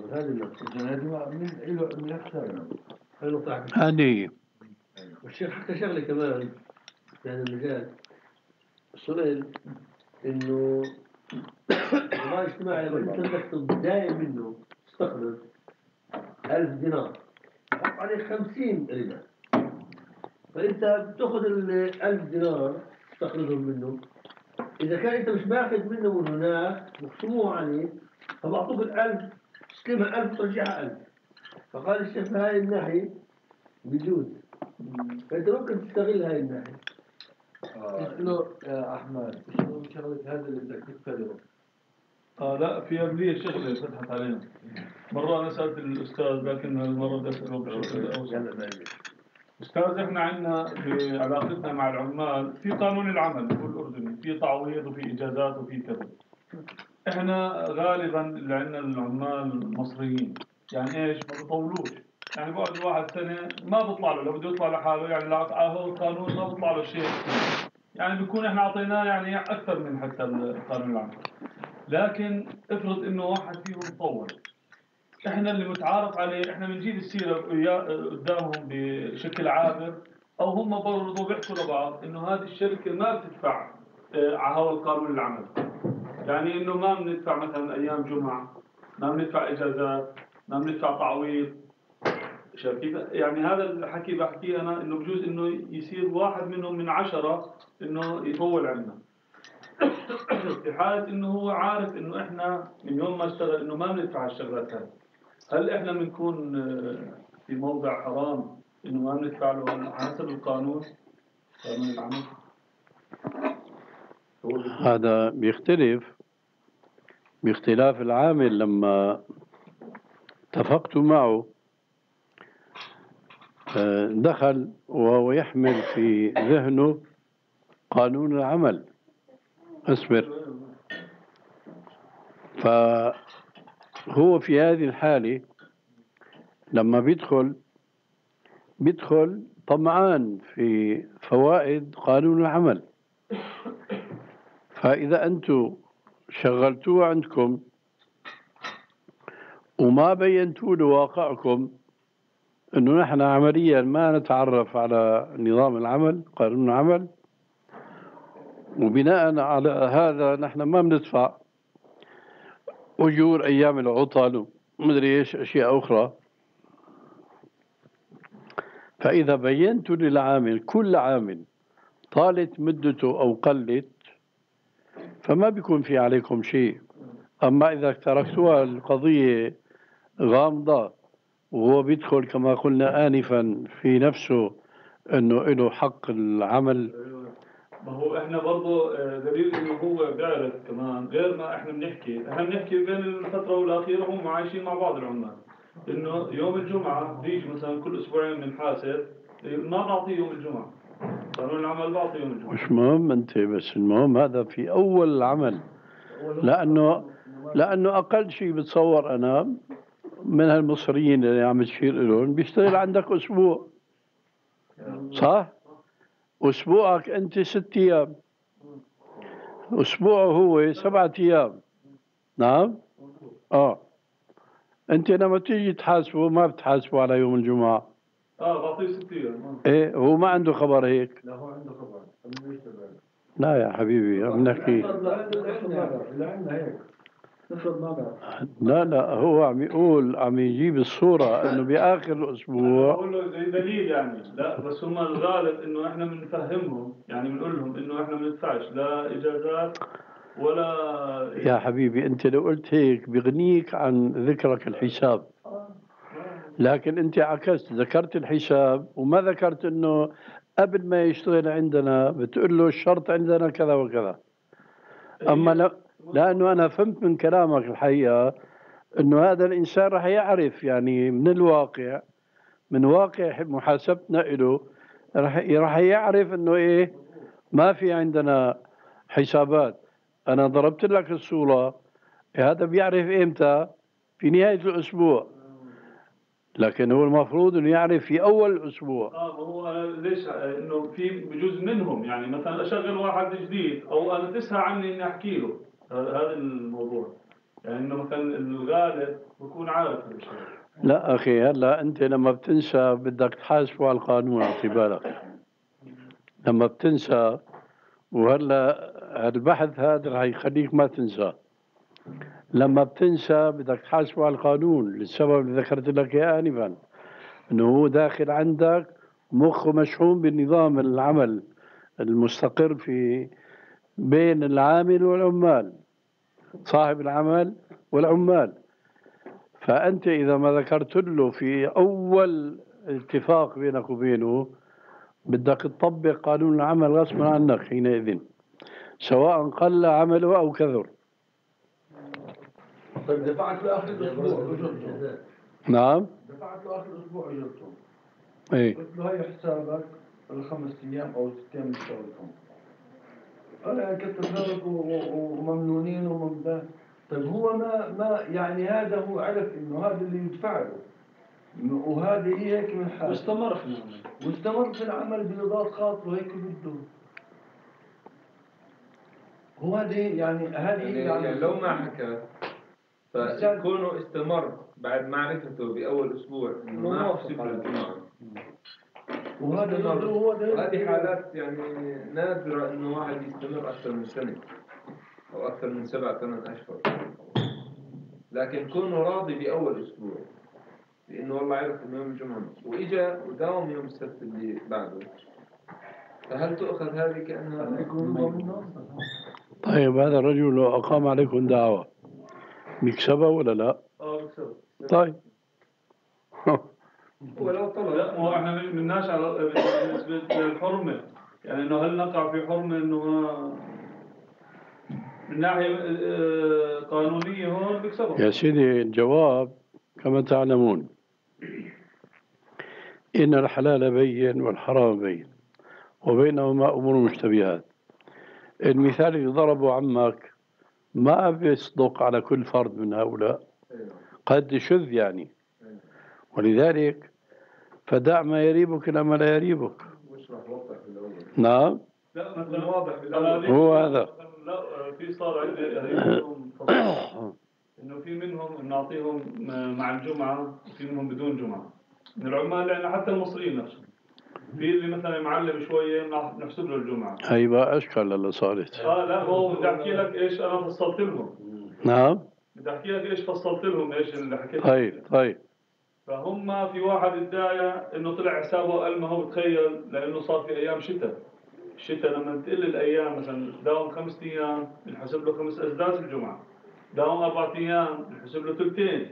هذه والشيخ حتى شغله كمان في هذا المجال، السؤال انه الضمان الاجتماعي لما انت بدك تتضايق منه تستقرض 1000 دينار حط عليك 50 ربا، فانت بتاخذ 1000 دينار تستقرضهم منه، اذا كان انت مش باخذ منه من هناك مخصموه عليك فبعطوك 1000 تسلمها 1000 ترجعها 1000. فقال الشيخ هاي الناحية بيجوز، فانت ممكن تستغل هاي الناحية. شنو يا احمد، شنو شغله هذا اللي بدك تقتله؟ لا، في قبلية شغلة فتحت علينا. مرة أنا سألت الأستاذ، لكن هالمرة بدي أسأله بشكل أوسع. أستاذ، إحنا عندنا في علاقتنا مع العمال في قانون العمل هو الأردني، في تعويض وفي إجازات وفي كذا. إحنا غالبا اللي عندنا العمال المصريين يعني إيش ما بيطولوش، يعني بعد الواحد سنة ما بيطلع له، لو بده يطلع لحاله يعني لا هو القانون ما بيطلع له شيء، يعني بيكون إحنا أعطيناه يعني أكثر من حتى القانون العمل. لكن افرض إنه واحد فيهم طول احنا اللي متعارف عليه، احنا بنجيب السيره قدامهم بشكل عابر، او هم برضه بيحكوا لبعض انه هذه الشركه ما بتدفع على هذا القانون العمل. يعني انه ما بندفع مثلا ايام جمعه، ما بندفع اجازات، ما بندفع تعويض. شايف كيف؟ يعني هذا الحكي بحكيه انا انه بجوز انه يصير واحد منهم من 10 انه يطول عنا. في حالة انه هو عارف انه احنا من يوم ما اشتغل انه ما بندفع الشغلات هاي، هل احنا بنكون في موضع حرام انه ما بندفع له حسب القانون، قانون العمل؟ هذا بيختلف باختلاف العامل. لما اتفقت معه دخل وهو يحمل في ذهنه قانون العمل. اصبر. فهو في هذه الحالة لما بيدخل طمعان في فوائد قانون العمل. فإذا أنتم شغلتوه عندكم وما بينتوا له واقعكم أنه نحن عمليا ما نتعرف على نظام العمل قانون العمل، وبناء على هذا نحن ما بندفع أجور أيام العطل ومدري إيش أشياء أخرى. فإذا بينت للعامل كل عامل طالت مدته أو قلت فما بيكون في عليكم شيء. أما إذا تركتوها القضية غامضة وهو بيدخل كما قلنا آنفا في نفسه أنه له حق العمل. ما هو احنا برضه دليل انه هو بيعرف كمان غير ما احنا بنحكي بين الفترة والأخيرة هم عايشين مع بعض العمال، انه يوم الجمعة بيجي مثلا كل اسبوعين بنحاسب ما بعطيه يوم الجمعة، قانون العمل بعطيه يوم الجمعة. مش مهم أنت، بس المهم هذا في أول العمل. لأنه أقل شيء بتصور أنا من هالمصريين اللي عم تشير لهم بيشتغل عندك أسبوع، صح؟ أسبوعك أنت 6 أيام، أسبوعه هو 7 أيام. نعم؟ أنت لما تيجي تحاسبه ما بتحاسبه على يوم الجمعة. بعطيه 6 أيام. إيه، هو ما عنده خبر هيك. لا هو عنده خبر انه يشتغل. لا يا حبيبي عم نحكي. اللي عندنا هيك. لا هو عم يقول، عم يجيب الصورة انه باخر الاسبوع. بقول له زي دليل يعني، لا بس هم الغالب انه احنا بنفهمهم، يعني بنقول لهم انه احنا ما بندفعش لا اجازات ولا. يا حبيبي انت لو قلت هيك بغنيك عن ذكرك الحساب، لكن انت عكست، ذكرت الحساب وما ذكرت انه قبل ما يشتغل عندنا بتقول له الشرط عندنا كذا وكذا. اما لانه انا فهمت من كلامك الحقيقة انه هذا الانسان راح يعرف يعني من الواقع، من واقع محاسبتنا له راح يعرف انه ايه ما في عندنا حسابات. انا ضربت لك الصورة، هذا بيعرف امتى؟ في نهاية الاسبوع، لكن هو المفروض انه يعرف في اول الاسبوع. ما هو انا ليش انه في بجوز منهم يعني مثلا اشغل واحد جديد او انا تسهى عني اني احكي له هذا الموضوع، يعني انه مثلا الغالب بكون عارف هذا الشيء. لا اخي، هلا انت لما بتنسى بدك تحاسبه على القانون، اعطي بالك لما بتنسى. وهلا البحث هذا رح يخليك ما تنسى. لما بتنسى بدك تحاسبه على القانون للسبب اللي ذكرت لك اياه انفا، انه هو داخل عندك مخه مشحون بنظام العمل المستقر في بين العامل والعمال، صاحب العمل والعمال. فأنت إذا ما ذكرت له في أول اتفاق بينك وبينه بدك تطبق قانون العمل غصبا عنك حينئذ، سواء قل عمله أو كثر. طيب دفعت له اخر الاسبوع اجرته. نعم. دفعت له اخر الاسبوع اجرته. ايه. قلت له هي حسابك ال5 ايام او 6 ايام اللي اشتغلتهم. قال يعني كتر خيرك وممنونين وممدان. طيب هو ما يعني هذا هو عرف انه هذا اللي يدفع له، وهذا هي هيك من حاله. واستمر في العمل برضاة خاطره هيك بده. هو هذه يعني هذه يعني لو ما حكى فكونه استمر بعد معرفته بأول أسبوع إنه ما حسب له الجمعة، وهذه حالات يعني نادرة إنه واحد يستمر أكثر من سنة أو أكثر من 7-8 أشهر. لكن كونه راضي بأول أسبوع لأنه والله عرف إنه يوم الجمعة وإجا وداوم يوم السبت اللي بعده، فهل تؤخذ هذه كأنها طيب هذا الرجل لو أقام عليكم دعوة بيكسبها ولا لا؟ بكسب. طيب ولو طلب؟ لا، هو احنا بدناش على بالنسبة للحرمة، يعني إنه هل نقع في حرمة إنه ما من ناحية قانونية هون بيكسبها. يا سيدي الجواب كما تعلمون إن الحلال بين والحرام بين وبينهما أمور مشتبهات. المثال اللي ضربه عمك ما بيصدق على كل فرد من هؤلاء، قد يشذ يعني. ولذلك فدع ما يريبك إلى ما لا يريبك. نعم لا مثلا واضح هو هذا. لا في صار عندي إنه في منهم نعطيهم مع الجمعة وفي منهم بدون جمعة من العمال، لأن حتى المصريين نفسهم في اللي مثلا معلم شوية نحسب له الجمعة. هي بقى أشكال اللي صارت. لا هو بدي أحكي لك إيش أنا فصلت لهم. نعم بدي أحكي لك إيش فصلت لهم إيش اللي حكيت. طيب فهم في واحد ادعى إنه طلع حسابه أقل ما هو بتخيل، لأنه صار في أيام شتاء. الشتاء لما تقل الأيام مثلا داوم 5 أيام بنحسب له 5 أسداس الجمعة، داوم 4 أيام بنحسب له 2.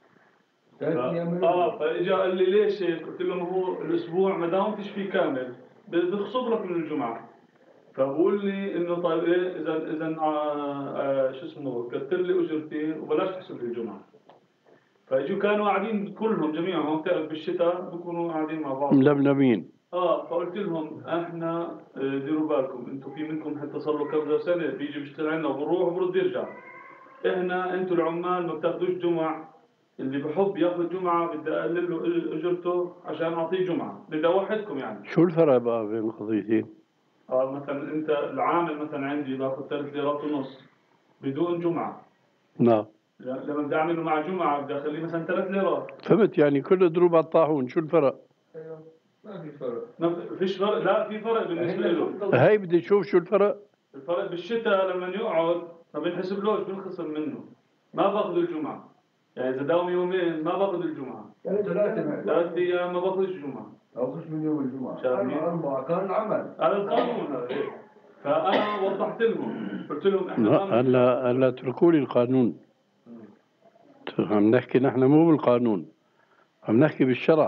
فاجا قال لي ليش هيك؟ قلت له ما هو الاسبوع ما داومتش فيه كامل بخصب لك من الجمعه. فبقول لي انه طيب ايه اذا شو اسمه كتر لي اجرتي وبلاش تحسب لي الجمعه. فاجوا كانوا قاعدين كلهم جميعهم، بتعرف بالشتاء بكونوا قاعدين مع بعض ململمين. فقلت لهم احنا ديروا بالكم انتم في منكم حتى صار له كذا سنه بيجي بيشتغل عندنا وبروح وبرد يرجع. احنا انتم العمال ما بتاخذوش جمعه، اللي بحب ياخذ جمعه بدي اقلل له اجرته عشان اعطيه جمعه، بدي اوحدكم يعني. شو الفرق بقى بين القضيتين؟ مثلا انت العامل مثلا عندي باخذ 3 ليرات ونص بدون جمعه. نعم. لما بدي اعمله مع جمعه بدي اخليه مثلا 3 ليرات. فهمت يعني كل ضروب على الطاحون. شو الفرق؟ ما في فرق. ما فيش فرق. لا في فرق بالنسبه له. هاي بدي اشوف شو الفرق. الفرق بالشتاء لما يقعد ما بنحسبلوش، بنخصم منه، ما باخذ الجمعه. يعني اذا داوم يومين ما باخذ الجمعه، 3 ايام ما باخذ الجمعه أو خش من يوم الجمعة. شايفين؟ كان العمل. هذا القانون هذا. فأنا وضحت لهم قلت لهم إحنا هلا اتركوا لي القانون. عم نحكي نحن مو بالقانون، عم نحكي بالشرع.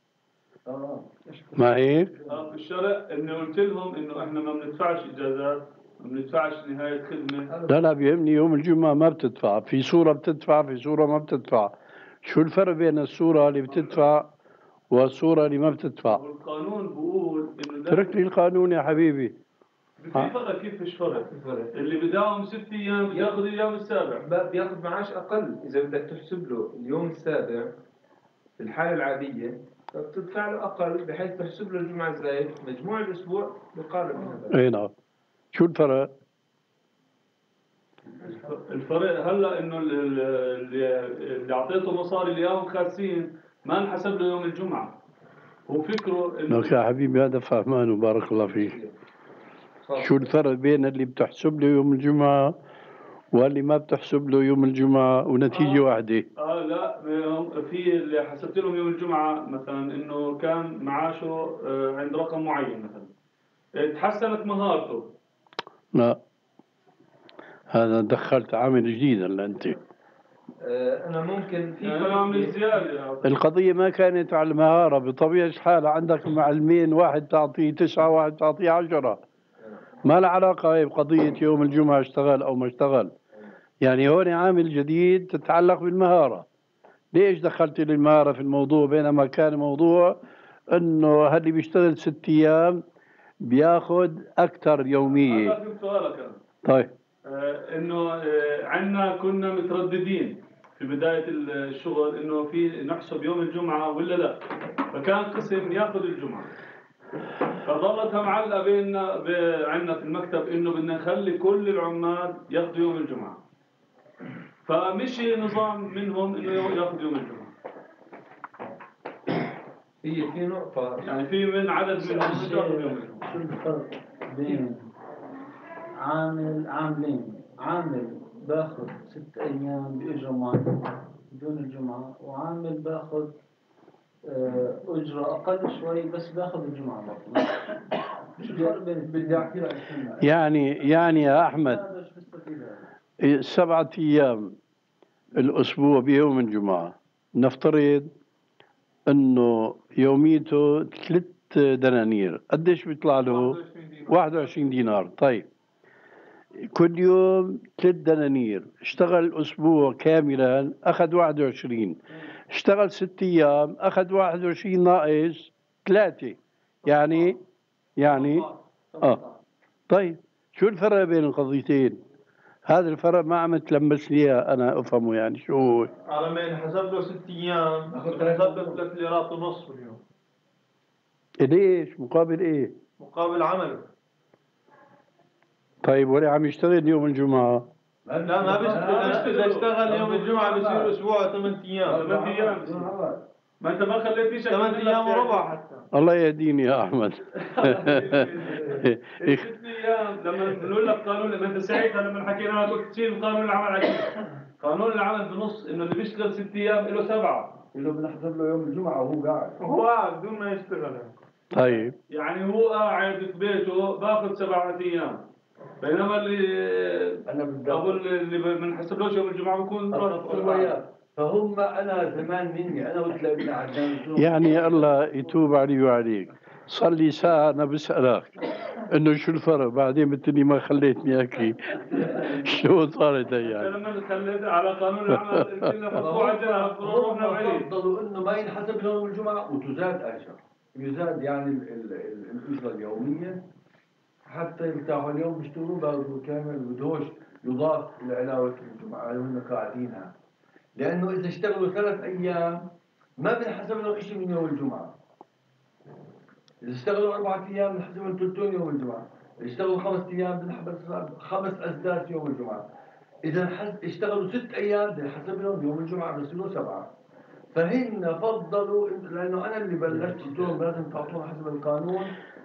ما هيك؟ بالشرع إنه قلت لهم إنه إحنا ما بندفعش إجازات، ما بندفعش نهاية خدمة. لا بيهمني يوم الجمعة ما بتدفع، في صورة بتدفع في صورة ما بتدفع. شو الفرق بين الصورة اللي بتدفع والصورة اللي ما بتدفع؟ والقانون بقول إنه ترك لي القانون يا حبيبي. في فرق. كيف فيش فرق؟ اللي بداوم 6 أيام بياخذ اليوم السابع، بياخذ معاش أقل. إذا بدك تحسب له اليوم السابع في الحالة العادية فبتدفع له أقل بحيث تحسب له الجمعة الزايد مجموع الأسبوع بقارب هذا. أي نعم. شو الفرق؟ الفرق هلا إنه اللي أعطيته مصاري اليوم خاسين ما انحسب له يوم الجمعة. هو فكره إنه لك يا حبيبي هذا فهمان وبارك الله فيك. شو الفرق بين اللي بتحسب له يوم الجمعة واللي ما بتحسب له يوم الجمعة ونتيجة واحدة؟ لا في اللي حسبت لهم يوم الجمعة مثلا إنه كان معاشه عند رقم معين مثلا تحسنت مهارته. لا هذا دخلت عامل جديد هلا أنت. أنا ممكن في يعني عامل زيادة. القضية ما كانت على المهارة. بطبيعة الحال عندك معلمين، واحد تعطيه 9 واحد تعطيه 10. ما له علاقة هي بقضية يوم الجمعة اشتغل أو ما اشتغل. يعني هون عامل جديد تتعلق بالمهارة. ليش دخلت المهارة في الموضوع بينما كان موضوع انه هاللي بيشتغل 6 ايام بياخذ اكثر يومية؟ هذا في سؤالك. طيب انه عندنا كنا مترددين في بداية الشغل انه في نحسب يوم الجمعة ولا لا، فكان قسم ياخذ الجمعة، فظلتها معلقة بيننا عندنا في المكتب انه بدنا نخلي كل العمال ياخذوا يوم الجمعة. فمشي نظام منهم انه ياخذ يوم الجمعه. هي في نقطة يعني في من عدد منهم ياخذ يوم الجمعه. شو الفرق بين عاملين عامل باخذ 6 أيام بأجرة معينة بدون الجمعة، وعامل باخذ أجرة أقل شوي بس باخذ الجمعة برضه؟ شو الفرق بين بدي احكي لك يعني يا أحمد هذا شو بيستفيد هذا؟ 7 أيام الأسبوع بيوم الجمعة، نفترض إنه يوميته 3 دنانير، قديش بيطلع له؟ 21 دينار. طيب كل يوم 3 دنانير، اشتغل أسبوع كاملا أخذ 21، اشتغل 6 أيام أخذ 21 ناقص 3، يعني طيب شو الفرق بين القضيتين؟ هذا الفرق ما عم تلمس لي إياه أنا أفهمه، يعني شو هو؟ على ما ينحسب له 6 أيام ينحسب له 3 ليرات ونص في اليوم ليش؟ مقابل إيه؟ مقابل عمله. طيب ولا عم يشتغل يوم الجمعة؟ لا ما بيشتغل، إذا اشتغل يوم الجمعة بصير أسبوع 8 أيام. 8 ايام. ما انت ما خليت لي شيء. 8 أيام وربع حتى. الله يهديني يا أحمد. 6 ايام لما بنقول لك قانون، لما انت ساعتها لما حكينا لك قلت شيل قانون العمل على قانون العمل بنص انه اللي بيشتغل 6 ايام له 7. إذا بنحسب له يوم الجمعة وهو قاعد بدون ما يشتغل. طيب يعني هو قاعد في بيته باخذ 7 ايام، بينما أنا بدي اقول اللي ما بنحسبلوش يوم الجمعه بكون أتصل وياك. فهم أنا زمان مني أنا وتلاقينا عشان يعني الله يتوب علي وعليك، صار لي ساعة أنا بسألك إنه شو الفرق، بعدين بتقولي ما خليتني أحكي. شو صارت هي يعني؟ لما خليت على قانون العمل قلت لنا مقطوع عجلة روحنا بعيد. فضلوا إنه ما ينحسب يوم الجمعة وتزاد أجر، يزاد يعني الأجرة اليومية حتى يرتاحوا. اليوم بيشتغلوا باخذوا كامل، بدوش يضاف لعلاوة الجمعة اللي هم قاعدينها، لأنه إذا اشتغلوا 3 أيام ما بنحسب لهم شيء من يوم الجمعة. إذا اشتغلوا 4 أيام بنحسب لهم 3 يوم الجمعة. إذا اشتغلوا 5 أيام بنحسب 5 أسداس يوم الجمعة. إذا اشتغلوا 6 أيام بنحسب لهم يوم الجمعة بصيروا 7. فهن فضلوا، لأنه أنا اللي بلشت قلت لهم لازم تعطونا حسب القانون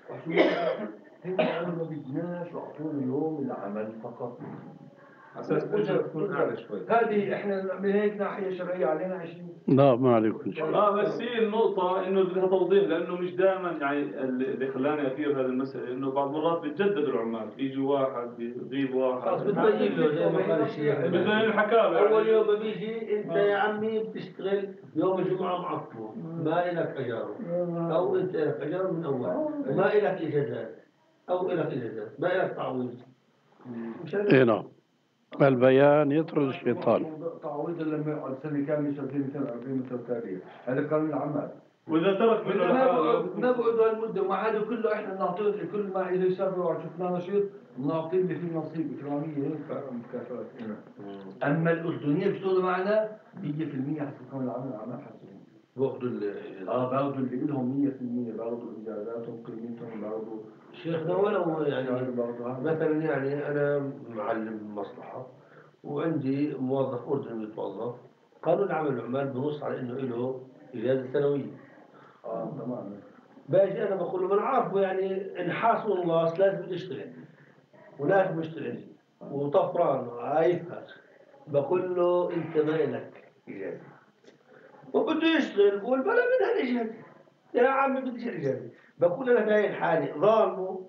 هن قالوا ما بدناش يعطونا يوم العمل فقط. أساس الأجرة تكون أعلى شوي. هذه إحنا من هيك ناحية شرعية علينا 20. لا ما عليكم شيء. بس هي النقطة إنه بدها توضيح، لأنه مش دائما يعني اللي خلاني أثير هذه المسألة إنه بعض المرات بتجدد العمال، بيجي واحد بيغيب واحد. خلاص بتبين له زي ما قال الشيخ. بتبين الحكاوي يعني. أول يوم بيجي أنت يا عمي بتشتغل يوم الجمعة معطله، ما إلك أجر، أو أنت إلك أجر من أول، وما إلك إجازات، أو إلك إجازات، ما إلك تعويض. إيه نعم، البيان يطرد الشيطان. تعويض لما يقعد سنة كاملة 240 متوتالية، هذا قانون العمل. وإذا ترك منه ما بقعدوا هالمدة، ومع هذا كله احنا بنعطيه كل ما اذا يسافر شفنا نشيط بنعطيه اللي فيه نصيب اكرامية هيك مكافآت. اما الاردنية بيشتغلوا معنا 100% حسب قانون العمل، عمل حسب باخذوا باخذوا اللي لهم 100%، باخذوا انجازاتهم قيمتهم، باخذوا شيخنا ولو يعني مثلا يعني أنا معلم مصلحة وعندي موظف أردني بيتوظف، قانون العمل العمال بنص على إنه له إجازة سنوية. تمام. باجي أنا بقول له ما أنا عارفه يعني انحاس والله لازم يشتغل ولازم يشتغل وطفران عايفها، بقول له أنت ما لك إجازة وبده يشتغل، بقول بلا من هالإجازة يا عمي بديش الإجازة. بقول أنا باين حالي ظالمه.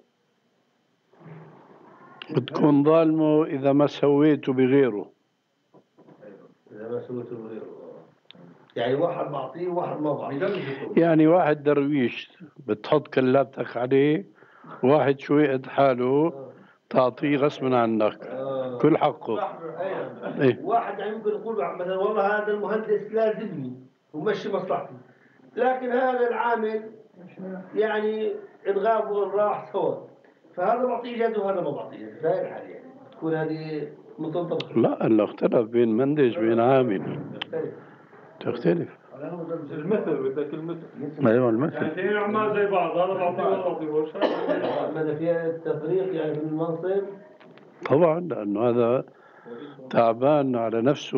بتكون ظالمه إذا ما سويته بغيره. إذا ما سويته بغيره يعني واحد بعطيه وواحد ما بعطيه. يعني واحد درويش بتحط كلابتك عليه، واحد شوي قد حاله تعطيه غصبا عنك كل حقه. إيه؟ واحد يعني ممكن يقول مثلا والله هذا المهندس لازمني ومشي مصلحتي، لكن هذا العامل يعني الغاب والراح سوا، فهذا بعطيه إجازة وهذا ما بعطيه إجازة. فهي الحال يعني تكون هذه متنطبقة. لا اللي اختلف بين مندج بين عامل تختلف. المثل بدك المثل. ايوه المثل. يعني اثنين عمال زي بعض، هذا بعطيه وهذا بعطيه. ماذا فيها التفريق يعني في المنصب؟ طبعا لانه هذا تعبان على نفسه،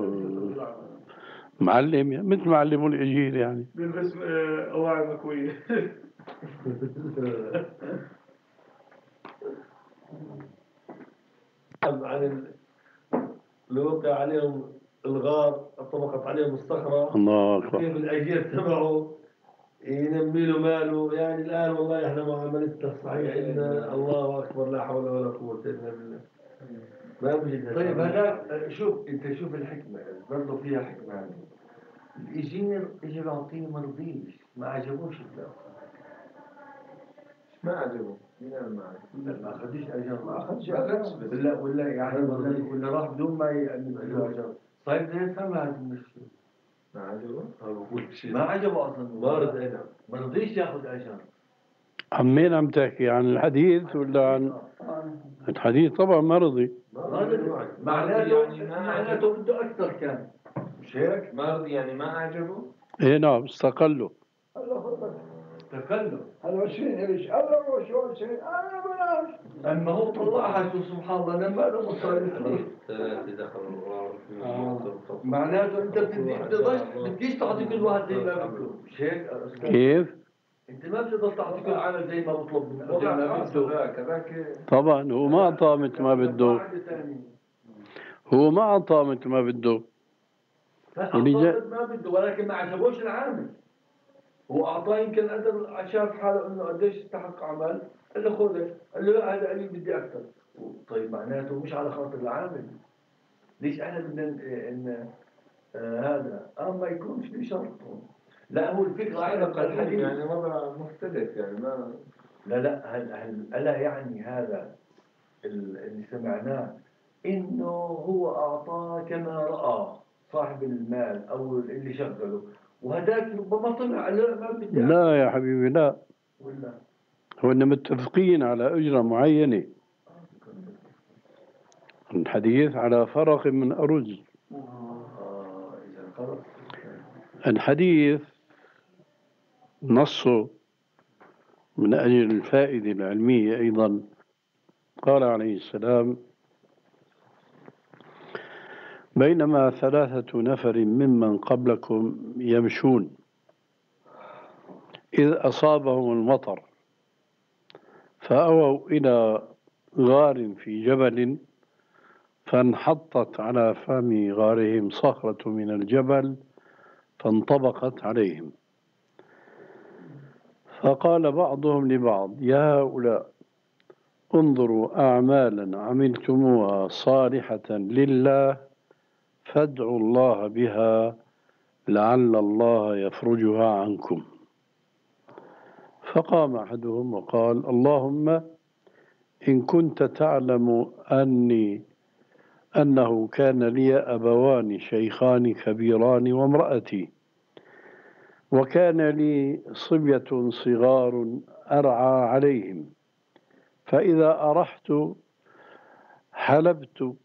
معلم مثل معلم الإنجيل يعني. بيلبس أواعي مكوية. عن الوقع عليهم الغار، طبقت عليهم الصخرة، الله أكبر. كيف الأجير تبعه ينمي له ماله. يعني الآن والله إحنا معاملتنا الصحيح إن الله أكبر، لا حول ولا قوة إلا بالله. ما بجد. طيب هذا شوف انت، شوف الحكمه برضه فيها حكمه يعني. الاجير اجى بعطيه ما رضيش، ما عجبوش البلاغ. ما عجبه، مين قال ما عجبه؟ ما اخذش اجر، ما أخذش أجر. ولا يعني ولا راح بدون ما يعمل له اجر. طيب ده يفهم هذا المشكله. ما عجبه؟ ما عجبه اصلا، ما رد أنا. ما رضيش ياخذ اجر. عن مين عم تحكي؟ عن الحديث ولا عن الحديث؟ طبعا ما رضي. معناته بده اكثر كان، مش هيك؟ ما رضي يعني ما عجبه؟ ايه نعم، استقلوا. تكلم. هذا 20 قرش، الله شو 20 انا بلاش. اما هو طلعها، شو سبحان الله، لما له مصاري. ثلاثة دخلوا الغار. معناته انت بديش تعطي كل واحد زي ما بده، مش هيك؟ كيف؟ انت ما بتقدر تعطي كل عامل زي ما بطلب منه، زي وضع ما خاصة بده. كذاك. طبعا هو ما أعطاه مثل ما بده. هو ما أعطاه مثل ما بده. أعطاه ما بده، ولكن ما عجبوش العامل. هو أعطاه يمكن قدر، شاف حاله إنه قديش يستحق عمل، قال له خذ، قال له لا هذا قليل بدي أكثر. طيب معناته مش على خاطر العامل. ليش احنا بدنا إن هذا ما يكونش في شرط. لا هو الفكرة على الحديث يعني وضع مختلف يعني ما. لا هل ألا يعني هذا اللي سمعناه إنه هو أعطاه كما رأى صاحب المال أو اللي شغله، وهذاك ربما طلع لا ما بدي لا يا حبيبي لا، ولا هو إن متفقين على أجرة معينة. الحديث على فرق من أرز. إذا خلص الحديث نصه من أجل الفائدة العلمية أيضا. قال عليه السلام: بينما 3 نفر ممن قبلكم يمشون إذ أصابهم المطر فأووا إلى غار في جبل فانحطت على فم غارهم صخرة من الجبل فانطبقت عليهم، فقال بعضهم لبعض: يا هؤلاء انظروا أعمالا عملتموها صالحة لله فادعوا الله بها لعل الله يفرجها عنكم. فقام أحدهم وقال: اللهم إن كنت تعلم أنه كان لي أبوان شيخان كبيران وامرأتي، وكان لي صبية صغار أرعى عليهم، فإذا أرحت حلبت،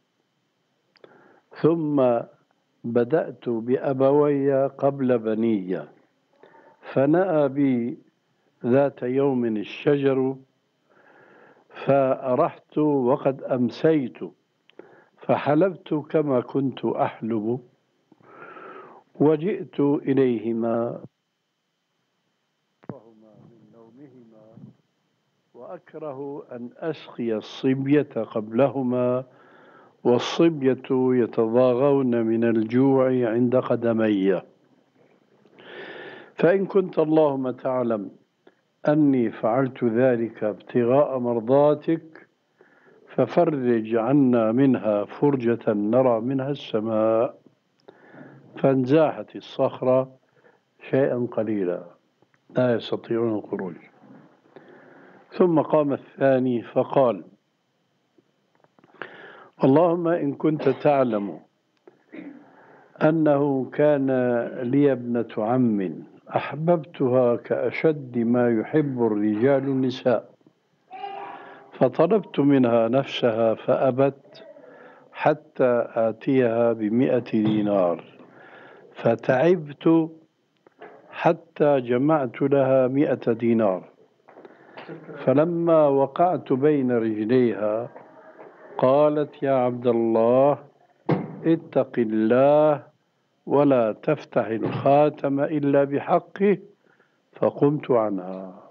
ثم بدأت بأبوي قبل بني، فنأى بي ذات يوم الشجر فأرحت وقد أمسيت، فحلبت كما كنت أحلب، وجئت إليهما من نومهما، وأكره أن أسقي الصبية قبلهما، والصبية يتضاغون من الجوع عند قدمي، فإن كنت اللهم تعلم أني فعلت ذلك ابتغاء مرضاتك ففرج عنا منها فرجة نرى منها السماء. فانزاحت الصخرة شيئا قليلا لا يستطيعون الخروج. ثم قام الثاني فقال: اللهم إن كنت تعلم أنه كان لي ابنة عم أحببتها كأشد ما يحب الرجال النساء، فطلبت منها نفسها فأبت حتى آتيها ب100 دينار، فتعبت حتى جمعت لها 100 دينار، فلما وقعت بين رجليها قالت يا عبد الله اتق الله ولا تفتح الخاتم إلا بحقه، فقمت عنها.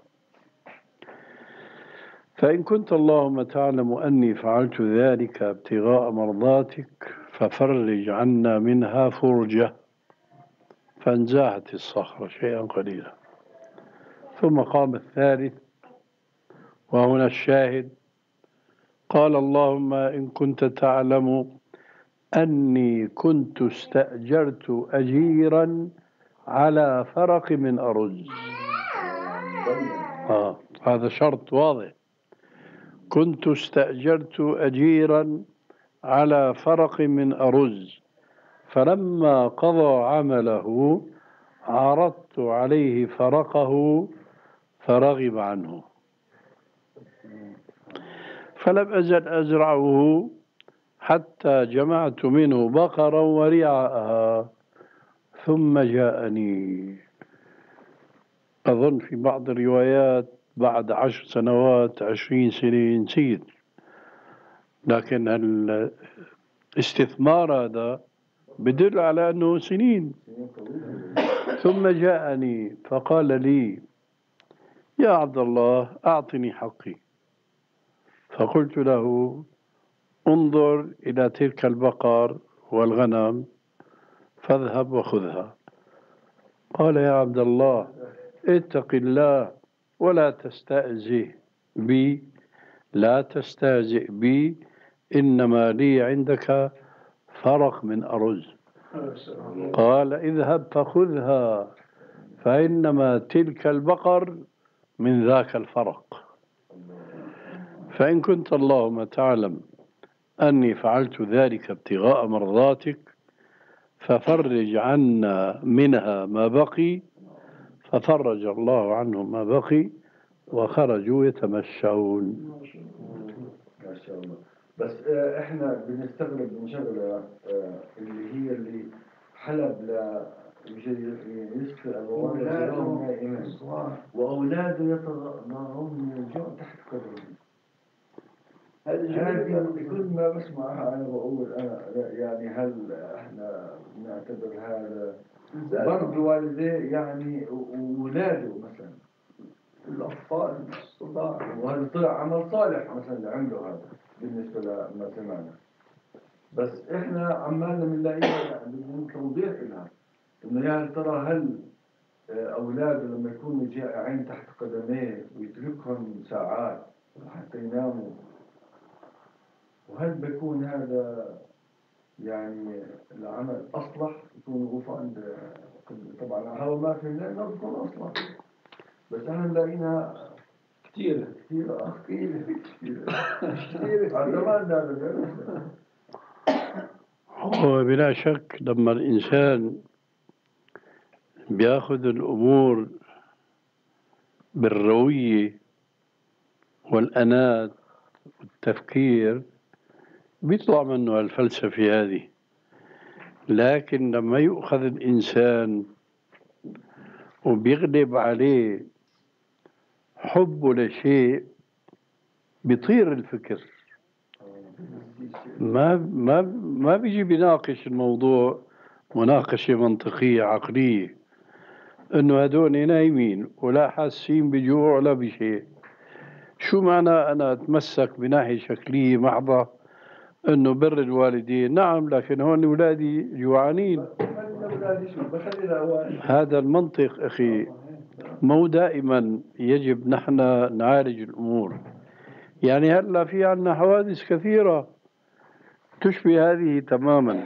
فإن كنت اللهم تعلم أني فعلت ذلك ابتغاء مرضاتك ففرج عنا منها فرجة. فانزاحت الصخرة شيئا قليلا، ثم قام الثالث، وهنا الشاهد. قال اللهم إن كنت تعلم أني كنت استأجرت أجيرا على فرق من أرز. هذا شرط واضح. كنت استأجرت أجيرا على فرق من أرز، فلما قضى عمله عرضت عليه فرقه فرغب عنه، فلم أزل أزرعه حتى جمعت منه بقرا ورعاءها، ثم جاءني، أظن في بعض الروايات بعد 10 سنوات 20 سنة، نسيت، لكن الاستثمار هذا بدل على أنه سنين. ثم جاءني فقال لي يا عبد الله أعطني حقي. فقلت له انظر إلى تلك البقر والغنم فاذهب وخذها. قال يا عبد الله اتق الله ولا تستهزئ بي، لا تستهزئ بي، إنما لي عندك فرق من أرز. قال اذهب فخذها، فإنما تلك البقر من ذاك الفرق. فإن كنت اللهم تعلم أني فعلت ذلك ابتغاء مرضاتك ففرج عنا منها ما بقي. ففرج الله عنهم ما بقي وخرجوا يتمشون. ما شاء الله. بس احنا بنستغرب من شغله اللي هي اللي حلب يسكر أبوانه نائما وأولاده يتضاءون من الجوع تحت قدمه. هذه كل ما بسمعها أنا بقول يعني هل احنا نعتبر هذا برضه والديه يعني وولاده مثلا الأطفال الصغار، وهذا طلع عمل صالح مثلا اللي عمله هذا بالنسبة لما سمعنا. بس احنا عمالنا بنلاقيها بدون توضيح لها انه يا ترى هل اولاده لما يكونوا جائعين تحت قدميه ويتركهم ساعات حتى يناموا، وهل بيكون هذا يعني العمل اصلح يكون وقوف عند طبعا هذا ما في لنا بيكون اصلح، بس احنا ملاقينا كثير هو بلا شك لما الإنسان بياخذ الأمور بالروية والأنات والتفكير بيطلع منه الفلسفة هذه. لكن لما يؤخذ الإنسان وبيغلب عليه حبه لشيء بيطير الفكر، ما بيجي بيناقش الموضوع مناقشة منطقية عقلية انه هدول نايمين ولا حاسين بجوع ولا بشيء. شو معنى انا اتمسك بناحية شكلية محضة انه بر الوالدين؟ نعم، لكن هون اولادي جوعانين. هذا المنطق اخي مو دائما يجب نحن نعالج الامور. يعني هلا في عنا حوادث كثيرة تشبه هذه تماما.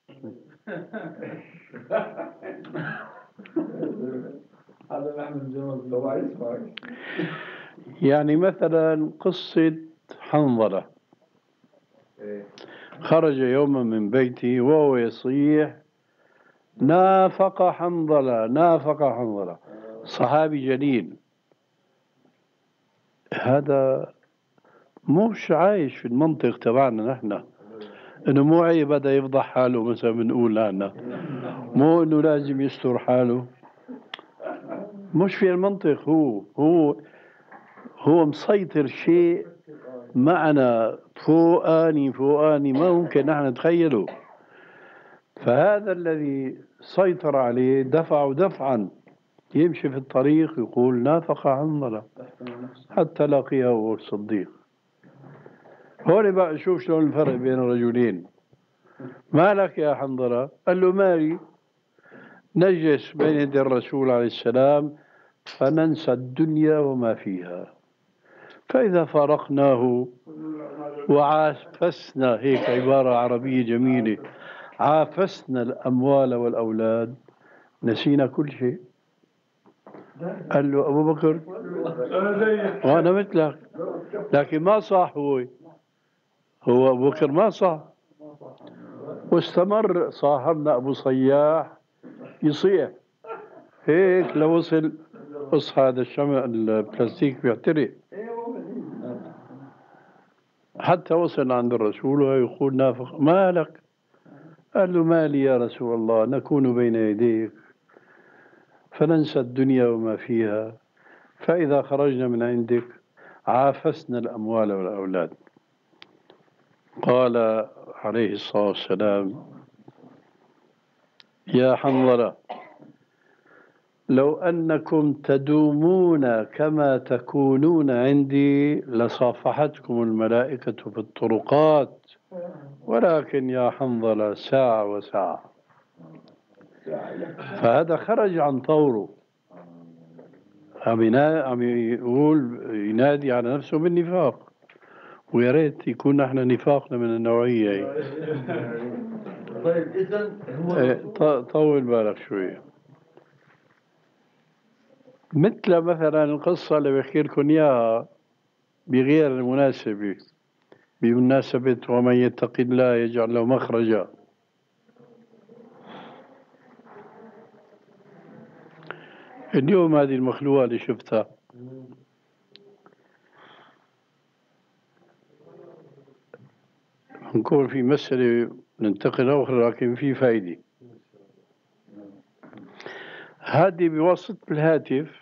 يعني مثلا قصة حنظلة، خرج يوما من بيته وهو يصيح نافق حنظلة نافق حنظلة، صحابي جليل. هذا مش عايش في المنطق تبعنا نحن، انه مو عيب هذا يفضح حاله مثلا بنقول لنا، مو انه لازم يستر حاله، مش في المنطق. هو مسيطر شيء معنا فوقاني ما ممكن نحن نتخيله. فهذا الذي سيطر عليه دفع دفعا، يمشي في الطريق يقول نافق حنظلة حتى لقيه أبو بكر الصديق. هون بقى شوف شلون الفرق بين الرجلين. ما لك يا حنظلة؟ قال له مالي، نجلس بين يدي الرسول عليه السلام فننسى الدنيا وما فيها، فإذا فارقناه وعافسنا، هيك عبارة عربية جميلة، عافسنا الأموال والأولاد نسينا كل شيء. قال له أبو بكر وأنا مثلك، لكن ما صح. هو أبو بكر ما صح، واستمر صاحبنا أبو صياح يصيح هيك لوصل قص هذا الشمع البلاستيك بيعترق، حتى وصل عند الرسول ويقول نافق. ما لك؟ قال له مالي يا رسول الله، نكون بين يديك فننسى الدنيا وما فيها، فإذا خرجنا من عندك عافسنا الأموال والأولاد. قال عليه الصلاة والسلام يا حنظلة لو أنكم تدومون كما تكونون عندي لصافحتكم الملائكة في الطرقات، ولكن يا حنظلة ساعة وساعة. فهذا خرج عن طوره، عم يقول ينادي على نفسه بالنفاق، ويا ريت يكون نحن نفاقنا من النوعية هي. طيب إذا هو طول بالك شوية. مثل مثلا القصة اللي بحكي لكم إياها بغير المناسبة، بمناسبة ومن يتق الله يجعل له مخرجا. اليوم هذه المخلوقة اللي شفتها نكون في مسألة ننتقل أخرى لكن في فائدة. هذه بواسطة الهاتف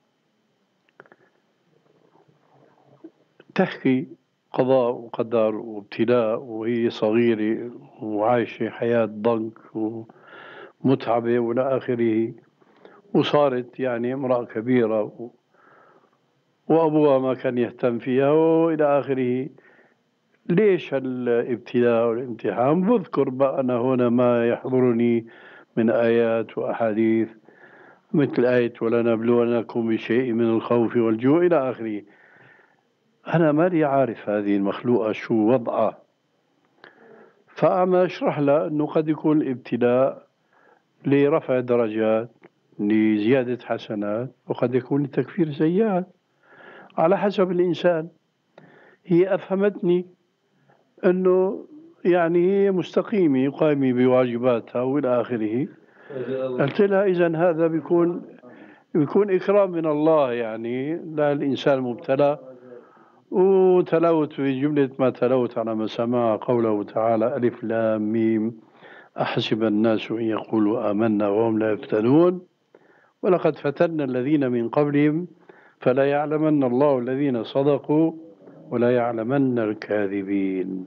تحكي قضاء وقدر وابتلاء، وهي صغيرة وعايشة حياة ضنك ومتعبة وإلى آخره، وصارت يعني امرأة كبيرة وأبوها ما كان يهتم فيها وإلى آخره. ليش الابتلاء والامتحان؟ بذكر بقى أنا هنا ما يحضرني من آيات وأحاديث مثل آية ولنبلونكم بشيء من الخوف والجوع إلى آخره. أنا مالي عارف هذه المخلوقة شو وضعها، فأعمل أشرح لها أنه قد يكون الابتلاء لرفع درجات، لزيادة حسنات، وقد يكون لتكفير سيئات على حسب الإنسان. هي أفهمتني أنه يعني هي مستقيمة قائمة بواجباتها وإلى آخره. قلت لها إذن هذا بيكون إكرام من الله يعني لا الإنسان المبتلى. وتلوت في جملة ما تلوت على ما سمع قوله تعالى ألف لام ميم أحسب الناس أن يقولوا آمنا وهم لا يفتنون ولقد فتنا الذين من قبلهم فلا يعلمن الله الذين صدقوا ولا يعلمن الكاذبين.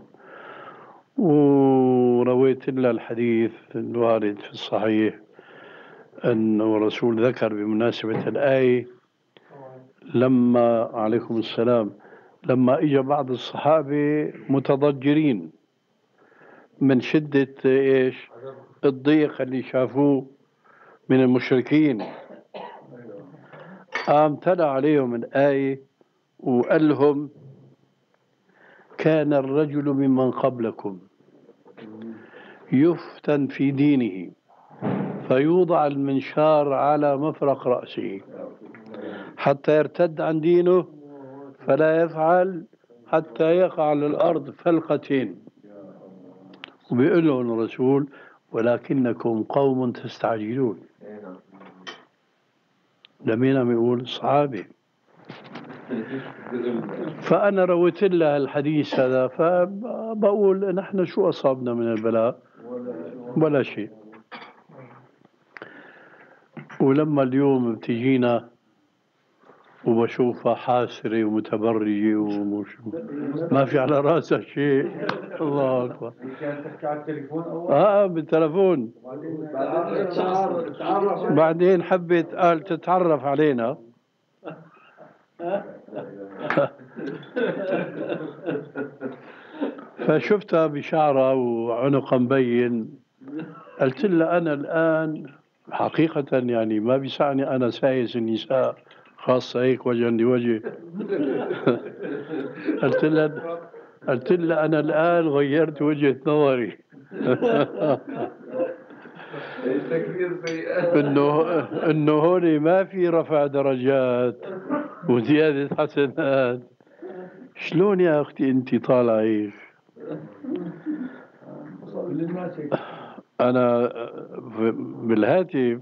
ورويت لها الحديث الوارد في الصحيح أنه الرسول ذكر بمناسبة الآية لما عليكم السلام لما إجا بعض الصحابة متضجرين من شدة إيش الضيق اللي شافوه من المشركين، قام تلا عليهم الآية وقال لهم كان الرجل ممن قبلكم يفتن في دينه فيوضع المنشار على مفرق رأسه حتى يرتد عن دينه فلا يفعل حتى يقع على الأرض فلقتين. وبيقول لهم الرسول ولكنكم قوم تستعجلون. لمين عم يقول؟ الصحابة. فأنا رويت لها الحديث هذا، فبقول نحن شو أصابنا من البلاء؟ ولا شيء. ولما اليوم بتجينا وبشوفها حاسرة ومتبرجة ما في على راسها شيء. الله أكبر. كانت تحكي على التليفون أول؟ بالتلفون. بعدين حبت قال تتعرف علينا. فشفتها بشعرها وعنقها مبين. قلت لها أنا الآن حقيقة يعني ما بيسعني أنا سايس النساء خاصة هيك وجها لوجه. قلت لها أنا الآن غيرت وجهة نظري. إنه هون ما في رفع درجات وزيادة حسنات. شلون يا أختي أنت طالعة هيك؟ أنا بالهاتف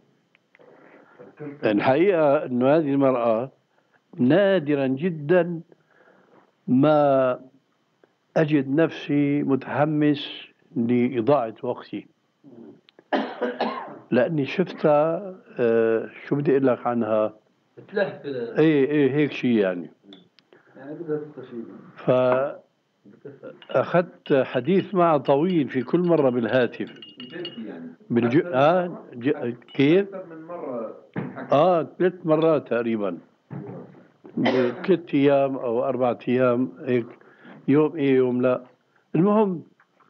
الحقيقة أنه هذه المرأة نادرا جدا ما أجد نفسي متحمس لإضاعة وقتي، لأني شفتها شو بدي أقول لك عنها؟ إيه هيك شيء يعني بدها تستفيد. فأخذت حديث معها طويل في كل مرة بالهاتف. كيف؟ من مرة 3 مرات تقريبا، 3 أيام أو 4 أيام هيك، يوم إيه يوم لا. المهم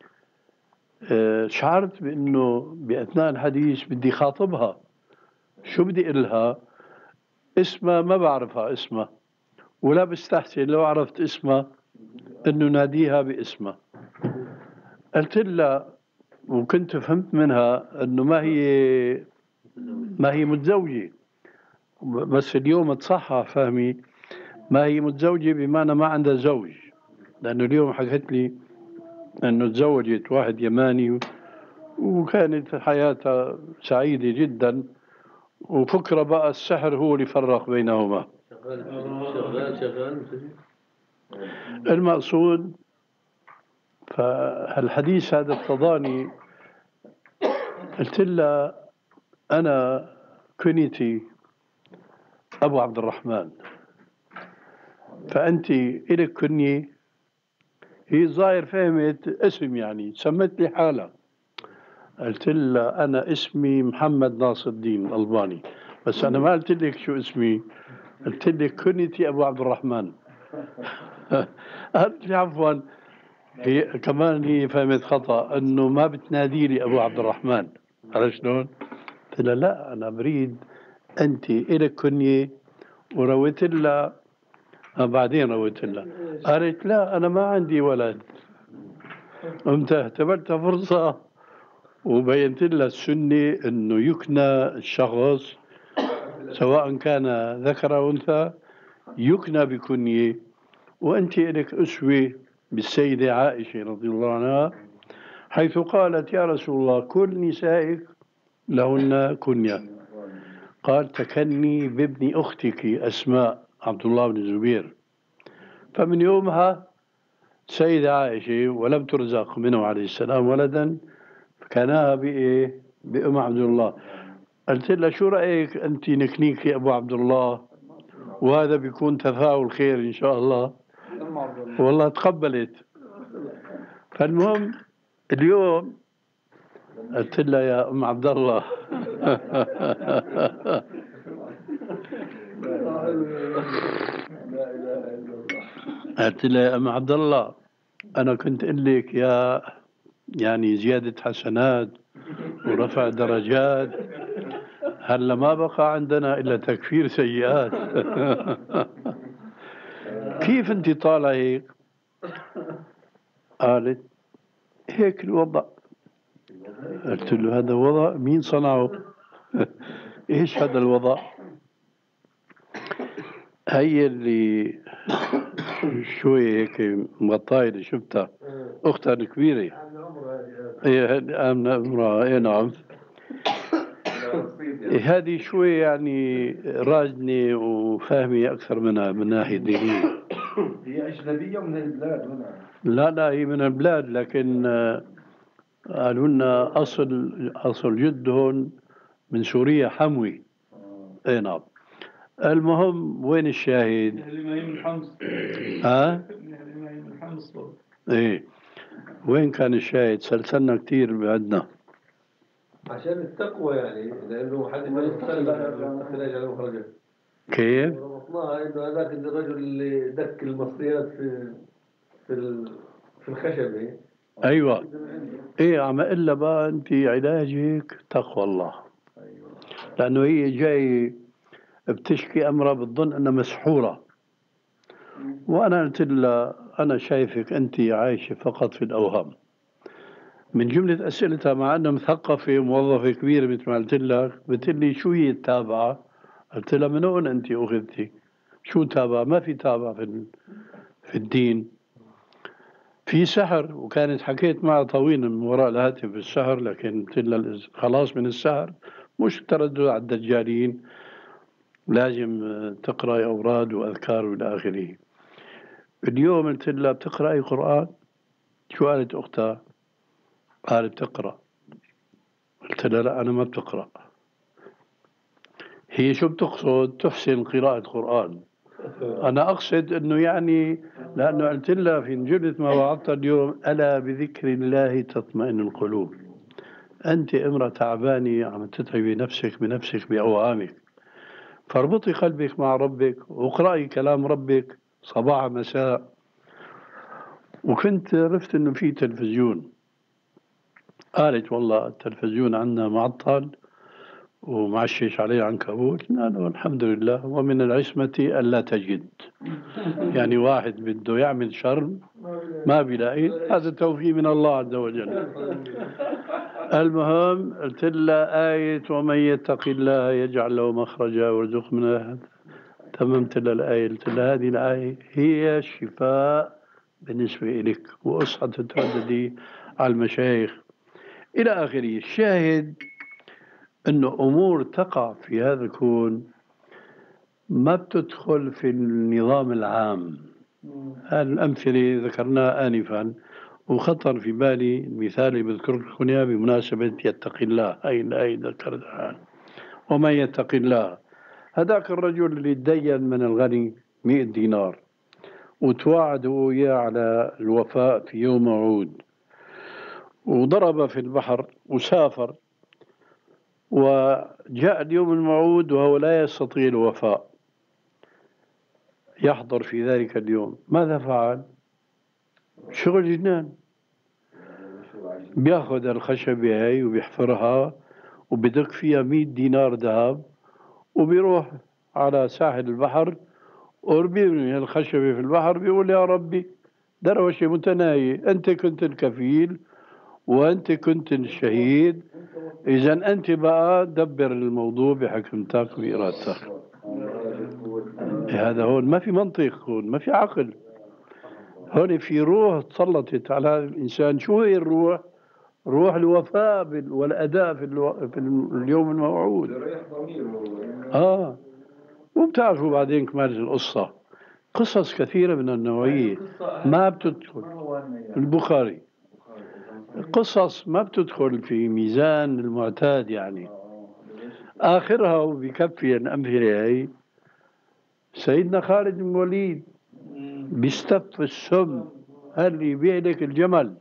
شعرت بأنه بأثناء الحديث بدي خاطبها. شو بدي أقولها؟ اسمها ما بعرفها اسمها، ولا بستحسن لو عرفت اسمها أنه ناديها باسمها. قلت لها وكنت فهمت منها أنه ما هي متزوجة، بس اليوم تصحح فهمي، ما هي متزوجة بمعنى ما عندها زوج، لأنه اليوم حكت لي أنه تزوجت واحد يماني وكانت حياتها سعيدة جدا، وفكرة بقى السحر هو اللي فرق بينهما. شغال. المقصود فالحديث هذا اقتضاني. قلت لها أنا كنيتي أبو عبد الرحمن، فأنت إلك كنية. هي ظاهر فهمت اسم يعني، سمت لي حالها. قلت لها أنا اسمي محمد ناصر الدين الألباني، بس أنا ما قلت لك شو اسمي، قلت لك كنيتي أبو عبد الرحمن. قالت لي عفوا. هي كمان هي فهمت خطأ أنه ما بتنادي لي أبو عبد الرحمن. عرفت شلون؟ قلت لها لا أنا بريد أنت إلك كنية. ورويت لها بعدين رويت لها، قالت لا أنا ما عندي ولد. قمت اعتبرتها فرصة وبينت لها السنة أنه يكنى الشخص سواء كان ذكر أو أنثى يكنى بكنية. وأنت لك أسوة بالسيدة عائشة رضي الله عنها، حيث قالت يا رسول الله كل نسائك لهن كنية. قال تكني بابن أختك أسماء عبد الله بن الزبير. فمن يومها سيدة عائشة ولم ترزق منه عليه السلام ولدا، فكانها بأم عبد الله. قلت لها شو رأيك أنت نكنيك يا أبو عبد الله، وهذا بيكون تفاؤل خير إن شاء الله. والله تقبلت. فالمهم اليوم قلت لها يا أم عبد الله قلت لها يا أم عبد الله أنا كنت أقول لك يا يعني زيادة حسنات ورفع درجات، هلا ما بقى عندنا إلا تكفير سيئات. كيف أنت طالعة هيك؟ قالت هيك الوضع. قلت له هذا وضع مين صنعه؟ إيش هذا الوضع؟ هي اللي شوي هيك مغطاية اللي شفتها أختها الكبيرة. هي آمنة امرأة. إيه نعم. هذه شوي يعني راجنة وفاهمة أكثر منها من ناحية دينية. هي أجنبية من البلاد هنا؟ لا هي من البلاد، لكن قالوا لنا أصل جدهم من سوريا حموي. إيه نعم. المهم وين الشاهد؟ اللي ما من الحمص ها؟ اللي ما من الحمص ايه وين كان الشاهد؟ سلسلنا كثير بعدنا عشان التقوى يعني، لأنه حد ما يتخلى على مخرجه. كيف؟ ربطناها إنه هذاك الرجل اللي دك المصريات في الخشبة. ايوه ايه عم الا بقى انت علاجك تقوى الله، لانه هي جاي بتشكي امرها بتظن انها مسحوره، وانا قلت لها انا شايفك انت عايشه فقط في الاوهام. من جمله اسئلتها مع انها مثقفه وموظفه كبيره مثل ما قلت لك، بتقول لي شو هي التابعه؟ قلت لها من وين انت اخذتي؟ شو تابعه؟ ما في تابعه في الدين، في سحر. وكانت حكيت معها طويلا من وراء الهاتف بالسحر، لكن قلت لها خلاص من السحر مش تردد على الدجالين، لازم تقرأي أوراد وأذكار وإلى آخره. اليوم قلت لها بتقرأي قرآن؟ شو قالت أختها؟ قالت بتقرأ. قلت لها لا أنا ما بتقرأ. هي شو بتقصد؟ تحسن قراءة قرآن. أنا أقصد أنه يعني، لأنه قلت لها في جملة ما وعدتها اليوم ألا بذكر الله تطمئن القلوب. أنت امرأة تعبانة عم تتعبي نفسك بنفسك بأوهامك، فاربطي قلبك مع ربك واقرأي كلام ربك صباح مساء. وكنت عرفت انه في تلفزيون، قالت والله التلفزيون عندنا معطل ومعشش عليه عنكبوت. قلنا له الحمد لله ومن العصمة ألا تجد. يعني واحد بده يعمل شر ما بيلاقي، هذا توفيق من الله عز وجل. المهم قلت لها آية ومن يتق الله يجعل له مخرجا ويرزقه من. تممت لها الآية، قلت لها هذه الآية هي الشفاء بالنسبة لك، وأصحى تترددي على المشايخ إلى آخره. الشاهد أنه أمور تقع في هذا الكون ما بتدخل في النظام العام. هذه الأمثلة ذكرناها آنفا، وخطر في بالي المثال اللي بذكر لكم إياه بمناسبة يتقي الله، أي الآية ذكرتها ومن يتقي الله. هذاك الرجل اللي تدين من الغني 100 دينار وتواعدوا وياه على الوفاء في يوم موعود، وضرب في البحر وسافر، وجاء اليوم الموعود وهو لا يستطيع الوفاء يحضر في ذلك اليوم. ماذا فعل؟ شغل جنان. بياخذ الخشبة هاي وبيحفرها وبدق فيها 100 دينار ذهب، وبيروح على ساحل البحر وبيرمي الخشبة في البحر، بيقول يا ربي دروشة متناهية، أنت كنت الكفيل وأنت كنت الشهيد، إذا أنت بقى دبر الموضوع بحكمتك وإرادتك. هذا هون ما في منطق، هون ما في عقل، هون في روح تسلطت على الإنسان. شو هي الروح؟ روح الوفاء والأداء في اليوم الموعود. وبتعرفوا بعدين كمان القصة، قصص كثيرة من النوعية ما بتدخل البخاري، قصص ما بتدخل في ميزان المعتاد يعني. آخرها وبكفي الأمثلة هي سيدنا خالد بن الوليد بيستف السم اللي يبيع لك الجمل،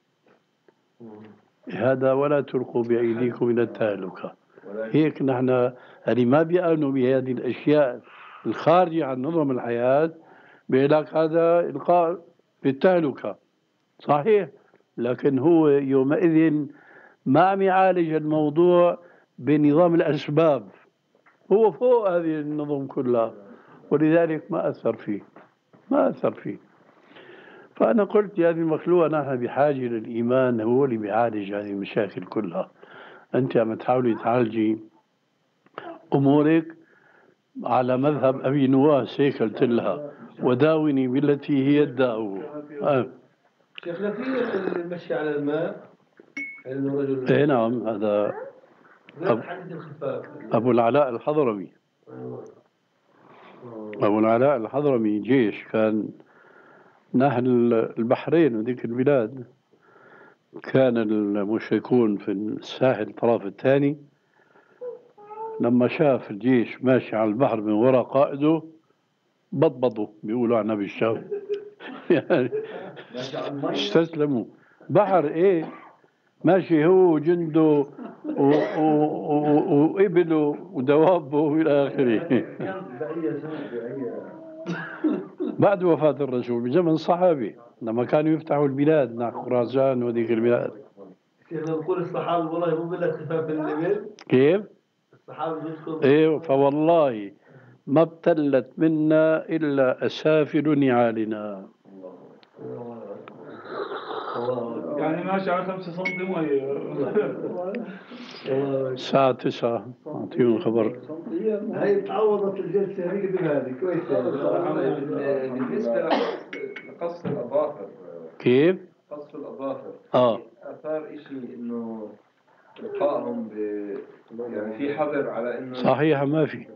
هذا ولا تلقوا بأيديكم إلى التهلكة. هيك نحن اللي ما بيأمنوا بهذه الأشياء الخارجة عن نظم الحياة بيقول لك هذا إلقاء بالتهلكة. صحيح، لكن هو يومئذ ما عم يعالج الموضوع بنظام الأسباب، هو فوق هذه النظم كلها، ولذلك ما أثر فيه. فأنا قلت يا هذه المخلوقة نحن بحاجة للإيمان، هو اللي بيعالج هذه المشاكل كلها. أنت عم تحاولي تعالجي أمورك على مذهب أبي نواس، هيك قلت لها وداوني بالتي هي الداء. شيخنا في المشي على الماء، انه رجل اي نعم، هذا أبو العلاء الحضرمي. أبو العلاء الحضرمي جيش كان نحن البحرين وذيك البلاد، كان المشركون في الساحل الطرف الثاني لما شاف الجيش ماشي على البحر من وراء قائده بضبضوا بيقولوا عنا بالشام يعني استسلموا. بحر ايه ماشي هو وجنده وإبله ودوابه والى اخره. بعد وفاة الرسول بزمن الصحابي لما كانوا يفتحوا البلاد نحو خراسان وذيك البلاد. شيخنا نقول الصحابة والله مو بالله خفاف الإبل. كيف؟ الصحابة بيذكروا ايوه فوالله ما ابتلت منا الا اسافل نعالنا. يعني ماشي على 5 سم مية. الساعة 9 أعطيهم خبر. هاي تعوضت الجلسة هي بهذه كويسة. بالنسبة لقص الأظافر، كيف؟ قص الأظافر اه أثار إشي إنه إلقائهم يعني في حظر على إنه صحيح ما في.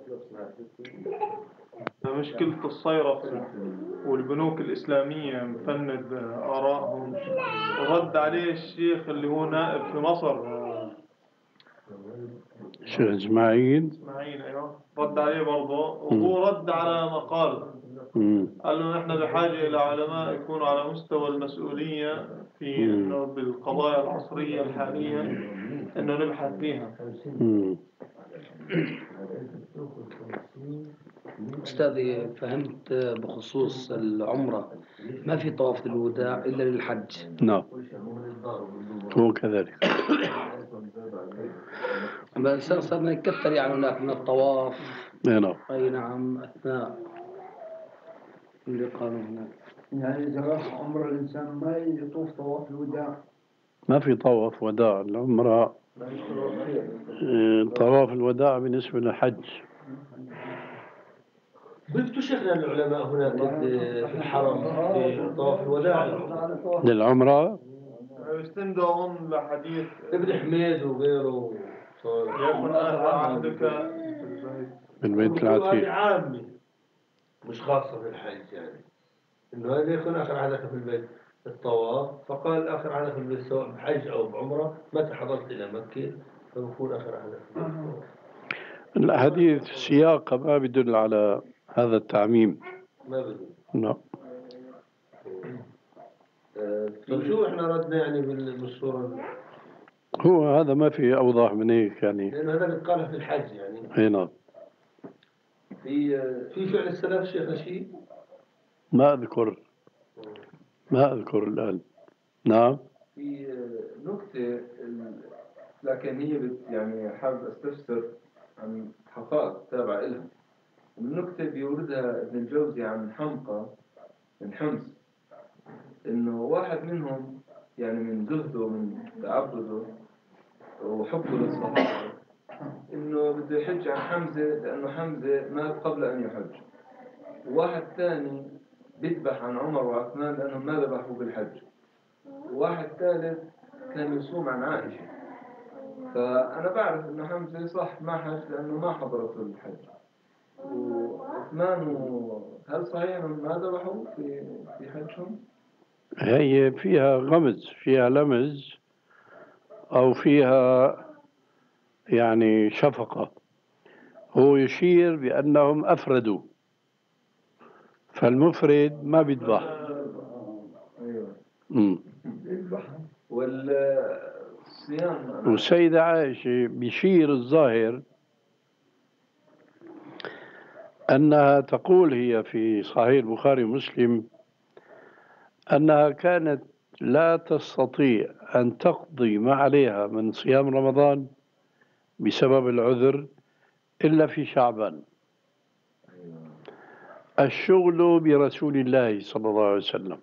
مشكلة الصيرف والبنوك الإسلامية مفند آرائهم، ورد عليه الشيخ اللي هو نائب في مصر شيخ إسماعيل. إسماعيل. أيوه رد عليه برضه، وهو رد على مقال قال له نحن بحاجة إلى علماء يكونوا على مستوى المسؤولية في إنه بالقضايا العصرية الحالية إنه نبحث فيها. أستاذي فهمت بخصوص العمرة ما في طواف الوداع إلا للحج. نعم هو كذلك. أما الإنسان صرنا يكثر يعني هناك من الطواف. نعم. أي نعم أثناء اللي قالوا هناك. يعني إذا راح عمر الإنسان ما يطوف طواف الوداع. ما في طواف وداع العمرة. طواف الوداع بالنسبة للحج. بيفتوا شيخنا العلماء هناك في الحرم في طواف الوداع للعمرة يستندون لحديث ابن حميد وغيره يكن آخر عهدك بالبيت العتيق. هذه عامة مش خاصة بالحج يعني إنه هذا يكون آخر عهدك في البيت الطواف، فقال آخر عهدك في البيت سواء بحج أو بعمرة متى حضرت إلى مكة فبكون آخر عهدك في البيت. الحديث سياقه ما بدل على هذا التعميم. ما بدل. نعم. طيب شو احنا ردنا يعني بالصورة؟ هو هذا ما في أوضح من هيك يعني. لأنه هذا اللي قاله في الحج يعني. أي نعم. في فعل السلف شيخنا شيء؟ ما أذكر الآن. نعم. في نكتة لكن هي يعني حابب استفسر عن حقائق تابعة لها. النكتة بيوردها ابن الجوزي عن حمقى من حمص، إنه واحد منهم يعني من زهده ومن تعبده وحبه للصحابة إنه بده يحج عن حمزة لأنه حمزة مات قبل أن يحج، وواحد ثاني بيذبح عن عمر وعثمان لأنهم ما ذبحوا بالحج، وواحد ثالث كان يصوم عن عائشة. فأنا بعرف إنه حمزة صح ما حج لأنه ما حضرت الحج، وعثمان هل صحيح إنهم ما ذبحوا في حجهم؟ هي فيها غمز فيها لمز أو فيها يعني شفقة. هو يشير بأنهم أفردوا، فالمفرد ما بيذبح. والصيام والسيدة عائشة بيشير الظاهر أنها تقول هي في صحيح البخاري ومسلم أنها كانت لا تستطيع أن تقضي ما عليها من صيام رمضان بسبب العذر إلا في شعبان. الشغل برسول الله صلى الله عليه وسلم.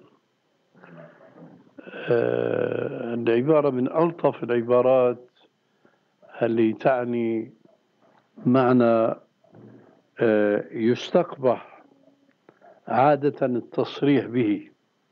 العبارة من ألطف العبارات اللي تعني معنى يستقبح عادة التصريح به.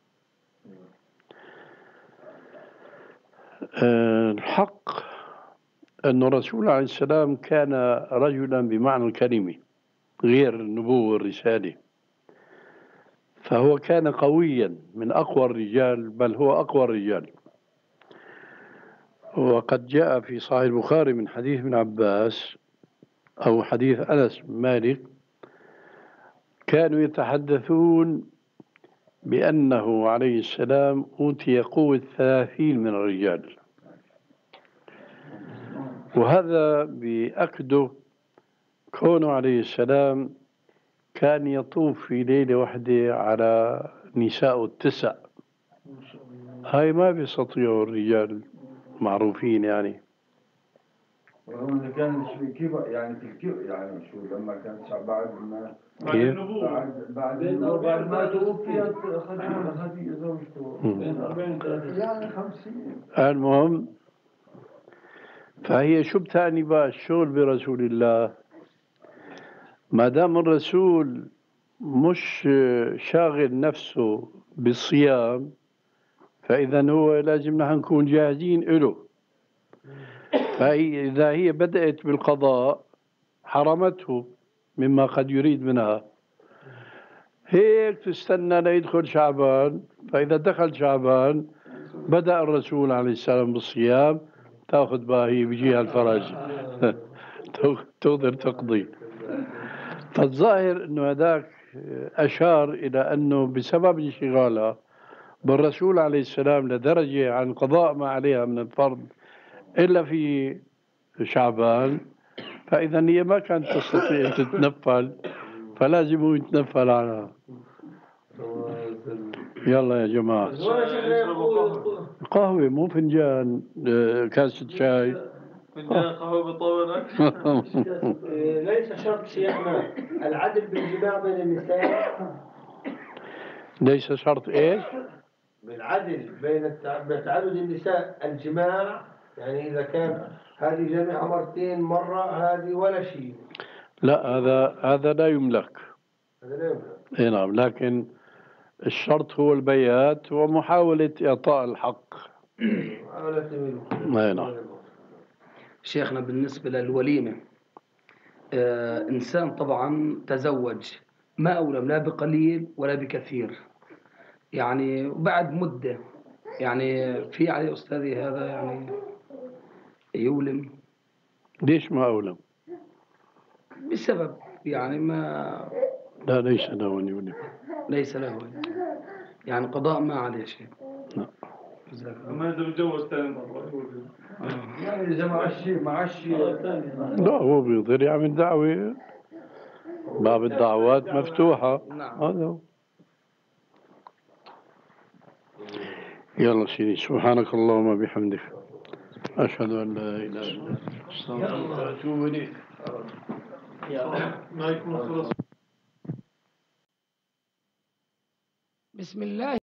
الحق أن الرسول عليه السلام كان رجلا بمعنى الكلمة غير النبوة والرسالة، فهو كان قويا من أقوى الرجال، بل هو أقوى الرجال. وقد جاء في صحيح البخاري من حديث ابن عباس أو حديث أنس بن مالك كانوا يتحدثون بأنه عليه السلام أوتي قوة 30 من الرجال، وهذا بأكده كونه عليه السلام كان يطوف في ليلة واحدة على نساء 9. هاي ما بيستطيعوا الرجال معروفين يعني. رغم إنه كان في كبر يعني في الكبر يعني شو لما كان بعد ما بعد كيف؟ النبوة بعد ما توفيت خديجة زوجته بين 40 و يعني 50. المهم، فهي شو بتعني بقى الشغل برسول الله؟ ما دام الرسول مش شاغل نفسه بالصيام، فإذا هو لازم نحن نكون جاهزين له. فإذا هي بدأت بالقضاء حرمته مما قد يريد منها، هيك تستنى ليدخل شعبان. فإذا دخل شعبان بدأ الرسول عليه السلام بالصيام، تأخذ بقى هي بيجيها الفرج تقدر تقضي. فالظاهر أنه هذاك أشار إلى أنه بسبب انشغالها بالرسول عليه السلام لدرجة عن قضاء ما عليها من الفرض إلا في شعبان، فإذا هي ما كانت تستطيع أن تتنفل، فلازم هو يتنفل عنها. يلا يا جماعة، قهوة مو فنجان كاسة شاي. فنجان قهوة بيطول أكثر. ليس شرط شيخنا العدل بالجماع بين النساء. ليس شرط إيش؟ بالعدل بين تعدد النساء الجماع، يعني إذا كان هذه جميع مرتين مرة هذه ولا شيء. لا، هذا لا يملك. هذا لا يملك. إيه نعم، لكن الشرط هو البيات ومحاولة إعطاء الحق. إيه نعم. شيخنا بالنسبة للوليمة، إنسان طبعا تزوج ما أولم لا بقليل ولا بكثير، يعني بعد مدة يعني في عليه أستاذي هذا يعني يولم ليش ما أولم؟ بسبب يعني ما لا، ليس له أن يولم. ليس له يعني قضاء ما عليه شيء. لا. أما إذا بتجوز ثاني مرة يعني إذا معش لا، هو بيقدر يعمل دعوة، باب الدعوات مفتوحة. نعم. هذا هو. يلا سيدي، سبحانك اللهم وبحمدك، أشهد أن لا إله إلا أنت، أستغفرك وأتوب إليك. ما يكون خلص. بسم الله.